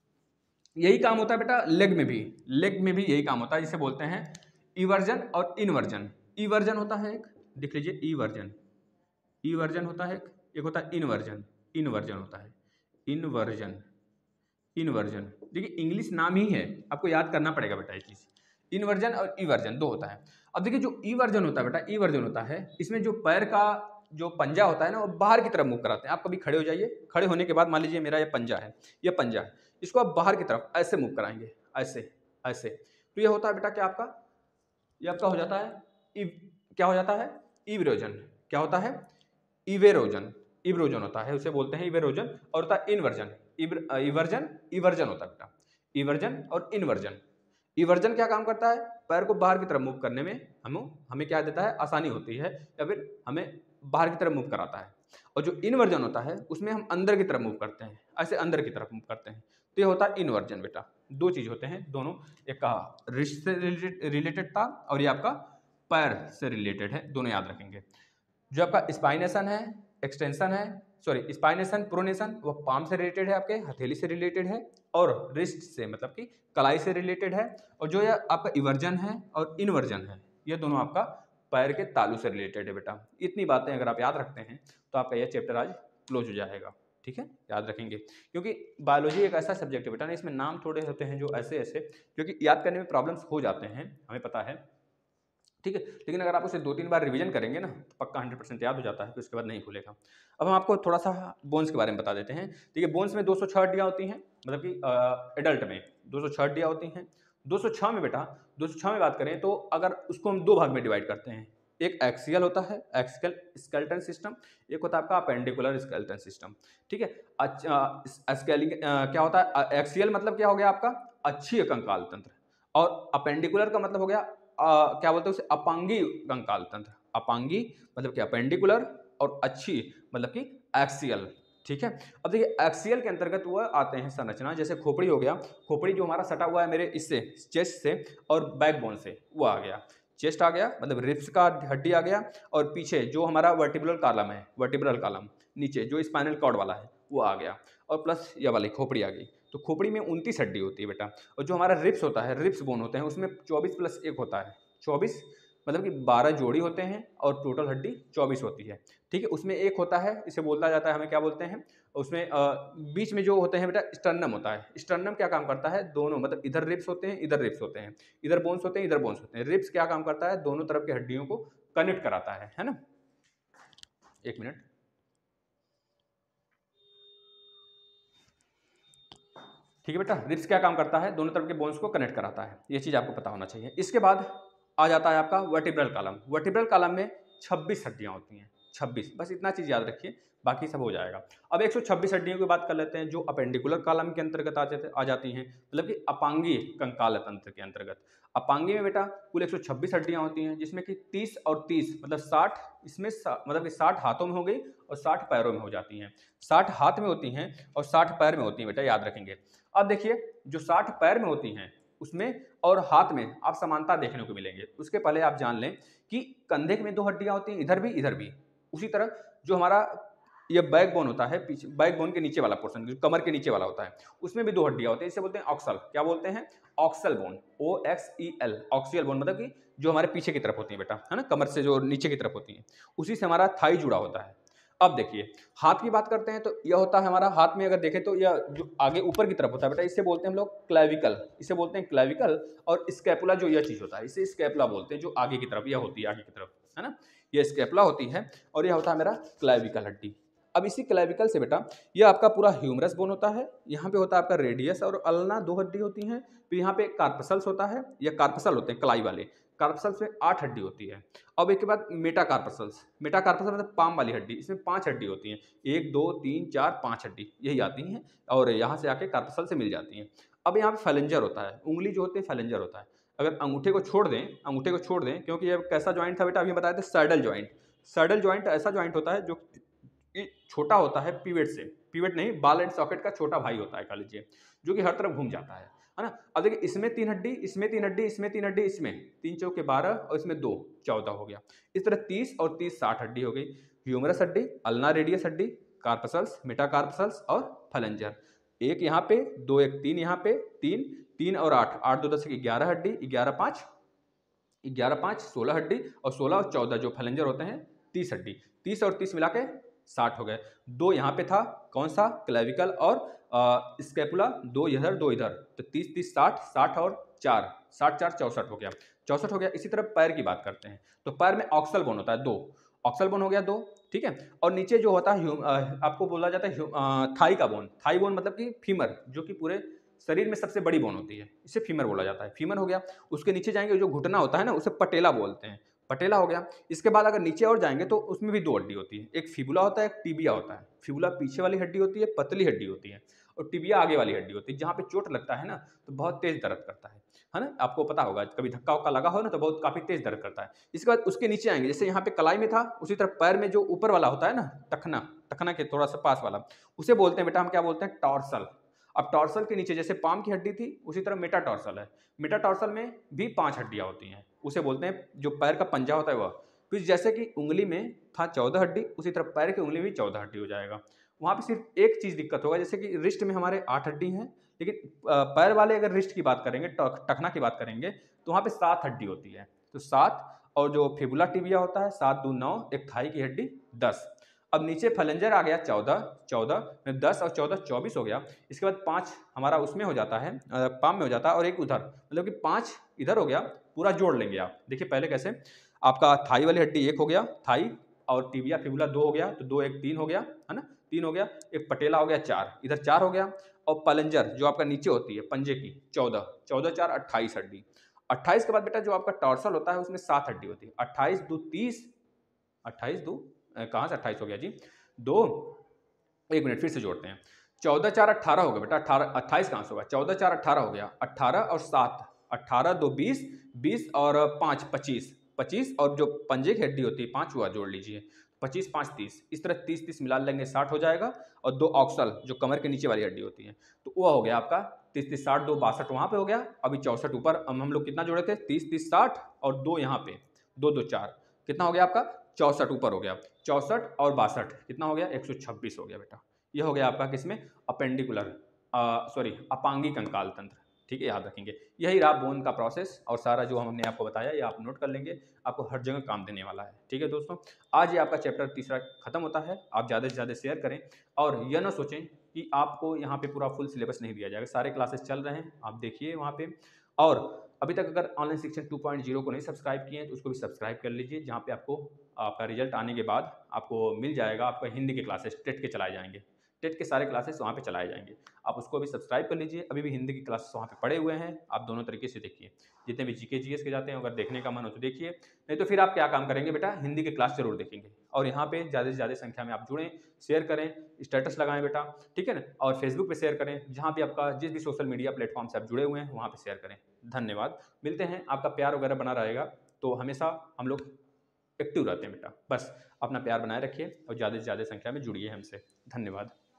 यही काम होता है बेटा लेग में भी, लेग में भी यही काम होता है, जिसे बोलते हैं इवर्जन और इनवर्जन। इवर्जन होता है एक, देख लीजिए, इवर्जन, इवर्जन होता है एक होता है इनवर्जन, इनवर्जन होता है, इनवर्जन, इनवर्जन, देखिए इंग्लिश नाम ही है, आपको याद करना पड़ेगा बेटा ये चीज, इनवर्जन और इवर्जन दो होता है। अब देखिए जो इवर्जन होता है बेटा, इवर्जन होता है, इसमें जो पैर का जो पंजा होता है ना, वो बाहर की तरफ मूव कराते हैं। आप कभी खड़े हो जाइए, खड़े होने के बाद मान लीजिए मेरा ये पंजा है, ये पंजा है, इसको आप बाहर की तरफ ऐसे मूव कराएंगे, ऐसे ऐसे, तो ये होता है बेटा क्या आपका, ये आपका हो जाता है क्या हो जाता है, इवरोजन। क्या होता है, इवेरोजन, इवरोजन होता है, उसे बोलते हैं इवेरोजन। और होता है इनवर्जन, इवर्जन, इवर्जन होता है बेटा, इवर्जन और इनवर्जन। इवर्जन क्या काम करता है, पैर को बाहर की तरफ मूव करने में हमें क्या देता है, आसानी होती है, या फिर हमें बाहर की तरफ मूव कराता है। और जो इनवर्जन होता है उसमें हम अंदर की तरफ मूव करते हैं, ऐसे अंदर की तरफ मूव करते हैं, तो ये होता है इनवर्जन बेटा। दो चीज होते हैं दोनों, एक का रिस्ट से रिलेटेड था और ये आपका पैर से रिलेटेड है, दोनों याद रखेंगे। जो आपका स्पाइनेशन है, एक्सटेंशन है, सॉरी स्पाइनेशन प्रोनेशन, वो पाम से रिलेटेड है, आपके हथेली से रिलेटेड है, और रिस्ट से मतलब कि कलाई से रिलेटेड है। और जो ये आपका इवर्जन है और इनवर्जन है, ये दोनों आपका पैर के तालू से रिलेटेड है बेटा। इतनी बातें अगर आप याद रखते हैं तो आपका यह चैप्टर आज क्लोज हो जाएगा, ठीक है, याद रखेंगे। क्योंकि बायोलॉजी एक ऐसा सब्जेक्ट है बेटा ना, इसमें नाम थोड़े होते हैं जो ऐसे ऐसे, क्योंकि याद करने में प्रॉब्लम्स हो जाते हैं, हमें पता है, ठीक है, लेकिन अगर आप उसे 2-3 बार रिवीजन करेंगे ना तो पक्का 100% याद हो जाता है, फिर उसके बाद नहीं भूलेगा। अब हम आपको थोड़ा सा बोन्स के बारे में बता देते हैं। देखिए बोन्स में 206 हड्डियाँ होती हैं, मतलब कि एडल्ट में 206 हड्डियाँ होती हैं। 206 में बेटा, 206 में बात करें तो अगर उसको हम दो भाग में डिवाइड करते हैं, एक एक्सियल होता है, एक्सियल स्केलेटन सिस्टम, एक होता है आपका अपेंडिकुलर स्केलेटन सिस्टम, ठीक है। स्केलिंग क्या होता है, एक्सियल मतलब क्या हो गया आपका अच्छी कंकाल तंत्र, और अपेंडिकुलर का मतलब हो गया क्या बोलते हैं उसे, अपांगी कंकाल तंत्र। अपांगी मतलब क्या, अपेंडिकुलर और अच्छी मतलब कि एक्सियल। ठीक है, अब देखिए एक्सियल के अंतर्गत वह आते हैं संरचना, जैसे खोपड़ी हो गया, खोपड़ी जो हमारा सटा हुआ है मेरे इससे चेस्ट से और बैकबोन से, वो आ गया, चेस्ट आ गया मतलब रिब्स का हड्डी आ गया, और पीछे जो हमारा वर्टिब्रल कॉलम है, वर्टिब्रल कॉलम नीचे जो स्पाइनल कॉर्ड वाला है वो आ गया, और प्लस ये वाली खोपड़ी आ गई। तो खोपड़ी में 29 हड्डी होती है बेटा, और जो हमारा रिब्स होता है, रिब्स बोन होते हैं, उसमें 24 + 1 होता है, 24 मतलब कि 12 जोड़ी होते हैं और टोटल हड्डी 24 होती है। ठीक है, उसमें एक होता है, इसे बोलता जाता है, हमें क्या बोलते हैं उसमें बीच में जो होते हैं बेटा स्टर्नम होता है। स्टर्नम क्या काम करता है, दोनों मतलब इधर रिब्स होते हैं, इधर रिब्स होते हैं, इधर बोन्स होते हैं, इधर बोन्स होते हैं। रिब्स क्या काम करता है, दोनों तरफ की हड्डियों को कनेक्ट कराता है ना। एक मिनट, ठीक है बेटा, रिब्स क्या काम करता है, दोनों तरफ के बोन्स को कनेक्ट कराता है, ये चीज आपको पता होना चाहिए। इसके बाद आ जाता है आपका वर्टिब्रल कॉलम। वर्टिब्रल कॉलम में 26 हड्डियां होती हैं, 26, बस इतना चीज याद रखिए, बाकी सब हो जाएगा। अब 126 हड्डियों की बात कर लेते हैं, जो अपेंडिकुलर कॉलम के अंतर्गत आ जाती हैं, मतलब कि अपांगी कंकाल तंत्र के अंतर्गत। अपांगी में बेटा कुल 126 हड्डियां होती हैं, जिसमें कि 30 और 30 मतलब 60, इसमें मतलब कि 60 हाथों में हो गई और 60 पैरों में हो जाती हैं। 60 हाथ में होती हैं और 60 पैर में होती हैं बेटा, याद रखेंगे। अब देखिए जो 60 पैर में होती हैं उसमें और हाथ में आप समानता देखने को मिलेंगे। उसके पहले आप जान लें कि कंधे में 2 हड्डियां होती हैं, इधर भी इधर भी। उसी तरह जो हमारा ये बैकबोन होता है, पीछे बैकबोन के नीचे वाला पोर्शन, जो कमर के नीचे वाला होता है, उसमें भी 2 हड्डियां होती हैं, इसे बोलते हैं ऑक्सल। क्या बोलते हैं, axial bone, OXEL, axial bone, मतलब कि जो हमारे पीछे की तरफ होती है बेटा, है ना, कमर से जो नीचे की तरफ होती है, उसी से हमारा थाई जुड़ा होता है। अब देखिए हाथ की बात करते हैं, तो यह होता है हमारा, हाथ में अगर देखें तो यह जो आगे ऊपर की तरफ होता है बेटा, इसे बोलते हैं हम लोग क्लेविकल, इसे बोलते हैं क्लेविकल। और स्कैपुला जो यह चीज होता है, इसे स्कैपुला बोलते हैं, जो आगे की तरफ यह होती है, आगे की तरफ, है ना, यह स्कैपुला होती है, और यह होता है मेरा क्लेविकल हड्डी। अब इसी क्लेविकल से बेटा यह आपका पूरा ह्यूमरस बोन होता है, यहाँ पे होता है आपका रेडियस और अल्ना, 2 हड्डी होती हैं। फिर यहाँ पे कार्पसल्स होता है, या कार्पसल होते हैं कलाई वाले, कार्पसल्स में 8 हड्डी होती है। अब एक के बाद मेटाकार्पसल्स, मेटाकार्पसल मतलब पाम वाली हड्डी, इसमें 5 हड्डी होती हैं, 1 2 3 4 5 हड्डी यही आती हैं, और यहाँ से आके कार्पसल से मिल जाती हैं। अब यहाँ पे फैलेंजर होता है, उंगली जो होती है फैलेंजर होता है। अगर अंगूठे को छोड़ दें, अंगूठे को छोड़ दें, क्योंकि ये कैसा ज्वाइंट था बेटा, अभी बताया था सैडल ज्वाइंट। सैडल ज्वाइंट ऐसा ज्वाइंट होता है जो छोटा होता है पिवट से, पिवट नहीं, बॉल एंड सॉकेट का छोटा भाई होता है कह लीजिए, जो कि हर तरफ घूम जाता है ना। अब देखिए इसमें 3 हड्डी, इसमें 3 हड्डी, इसमें 3 हड्डी, इसमें 3 चौके 12 और इसमें 2 14 हो गया। इस तरह 30 और 30 60 हड्डी हो गई। ह्यूमरस हड्डी, अल्ना रेडियस हड्डी, कार्पसल्स, मेटाकार्पसल्स और फलेंजर। एक यहाँ पे 2 1 3, यहाँ पे 3 3 और 8 8 2 10 11 हड्डी, 11 5 16 हड्डी, और 16 और 14 जो फलेंजर होते हैं 30 हड्डी। 30 और 30 मिला के 60 हो गए। 2 यहाँ पे था, कौन सा, क्लेविकल और स्कैपुला, 2 इधर 2 इधर, तो 30 30 60 60 और 4 60 4 64 हो गया, 64 हो गया। इसी तरह पैर की बात करते हैं, तो पैर में ऑक्सल बोन होता है 2, ऑक्सल बोन हो गया 2, ठीक है। और नीचे जो होता है आपको बोला जाता है थाई का बोन, थाई बोन मतलब कि फीमर, जो कि पूरे शरीर में सबसे बड़ी बोन होती है, इसे फीमर बोला जाता है, फीमर हो गया। उसके नीचे जाएंगे जो घुटना होता है ना, उसे पटेला बोलते हैं, पटेला हो गया। इसके बाद अगर नीचे और जाएंगे तो उसमें भी 2 हड्डी होती है, एक फिबुला होता है, एक टिबिया होता है। फिबुला पीछे वाली हड्डी होती है, पतली हड्डी होती है, और टिबिया आगे वाली हड्डी होती है, जहाँ पे चोट लगता है ना तो बहुत तेज दर्द करता है ना, आपको पता होगा, कभी धक्का वक्का लगा हो ना तो बहुत काफी तेज दर्द करता है। इसके बाद उसके नीचे आएंगे, जैसे यहाँ पे कलाई में था, उसी तरह पैर में जो ऊपर वाला होता है ना, टखना, टखना के थोड़ा सा पास वाला, उसे बोलते हैं बेटा हम क्या बोलते हैं, टॉर्सल। अब टॉर्सल के नीचे जैसे पाम की हड्डी थी, उसी तरह मेटाटॉर्सल है। मेटाटॉर्सल में भी 5 हड्डियां होती हैं, उसे बोलते हैं जो पैर का पंजा होता है वह। फिर जैसे कि उंगली में था 14 हड्डी, उसी तरह पैर की उंगली में 14 हड्डी हो जाएगा। वहाँ पे सिर्फ एक चीज दिक्कत होगा, जैसे कि रिस्ट में हमारे 8 हड्डी हैं, लेकिन पैर वाले अगर रिस्ट की बात करेंगे, टखना की बात करेंगे, तो वहाँ पे 7 हड्डी होती है, तो 7, और जो फिबुला टिबिया होता है 7 2 9, एक थाई की हड्डी 10। अब नीचे फलेंजर आ गया 14 14 में 10 और 14 24 हो गया। इसके बाद 5 हमारा उसमें हो जाता है, पाम में हो जाता है, और एक उधर, मतलब कि 5 इधर हो गया। पूरा जोड़ लेंगे आप, देखिए पहले कैसे, आपका थाई वाली हड्डी 1 हो गया, थाई, और टिबिया फिबुला 2 हो गया, तो 2 1 3 हो गया, है ना, 3 हो गया। एक पटेला हो गया 4, इधर 4 हो गया, और पलेंजर जो आपका नीचे होती है पंजे की 14 14 4 28 हड्डी। 28 के बाद बेटा जो आपका टॉर्सल होता है उसमें 7 हड्डी होती है, 28 2 30, 28 2 कहाँ से 28 हो गया जी, 2, 1 मिनट फिर से जोड़ते हैं, 14 4 18 हो गया बेटा, 18 28 कहाँ से होगा, 14 4 18 हो गया, 18 और 7 18 2 20 और 5 25 25, और जो पंजे की हड्डी होती है 5 हुआ, जोड़ लीजिए, 25 5 30, इस तरह 30 30 मिला लेंगे 60 हो जाएगा। और 2 ऑक्सल जो कमर के नीचे वाली हड्डी होती है, तो वो हो गया आपका 30 30 60, 2 62 वहाँ पे हो गया। अभी 64 ऊपर, अब हम लोग कितना जोड़े थे, 30 30 60 और 2 यहाँ पे, 2 2 4, कितना हो गया आपका 64 ऊपर हो गया। 64 और 62 कितना हो गया, 126 हो गया बेटा। ये हो गया आपका किसमें, अपेंडिकुलर सॉरी अपांगी कंकाल तंत्र। ठीक है, याद रखेंगे। यही रहा बोन का प्रोसेस, और सारा जो हमने आपको बताया ये आप नोट कर लेंगे, आपको हर जगह काम देने वाला है। ठीक है दोस्तों, आज ये आपका चैप्टर तीसरा खत्म होता है। आप ज़्यादा से ज़्यादा शेयर करें, और यह ना सोचें कि आपको यहाँ पे पूरा फुल सिलेबस नहीं दिया जाएगा। सारे क्लासेस चल रहे हैं, आप देखिए वहाँ पे। और अभी तक अगर ऑनलाइन शिक्षण 2.0 को नहीं सब्सक्राइब किए हैं तो उसको भी सब्सक्राइब कर लीजिए, जहाँ पे आपको आपका रिजल्ट आने के बाद आपको मिल जाएगा, आपका हिंदी के क्लासेस टेट के चलाए जाएंगे। टेट के सारे क्लासेस वहाँ पे चलाए जाएंगे, आप उसको भी सब्सक्राइब कर लीजिए। अभी भी हिंदी की क्लासेस वहाँ पे पड़े हुए हैं, आप दोनों तरीके से देखिए। जितने भी जीके जीएस के जाते हैं, अगर देखने का मन हो तो देखिए, नहीं तो फिर आप क्या काम करेंगे बेटा, हिंदी की क्लास जरूर देखेंगे। और यहाँ पे ज़्यादा से ज़्यादा संख्या में आप जुड़ें, शेयर करें, स्टेटस लगाएं बेटा, ठीक है ना। और फेसबुक पे शेयर करें, जहाँ भी आपका जिस भी सोशल मीडिया प्लेटफॉर्म से आप जुड़े हुए हैं वहाँ पे शेयर करें। धन्यवाद, मिलते हैं। आपका प्यार वगैरह बना रहेगा तो हमेशा हम लोग एक्टिव रहते हैं बेटा। बस अपना प्यार बनाए रखिए और ज़्यादा से ज़्यादा संख्या में जुड़िए हमसे। धन्यवाद।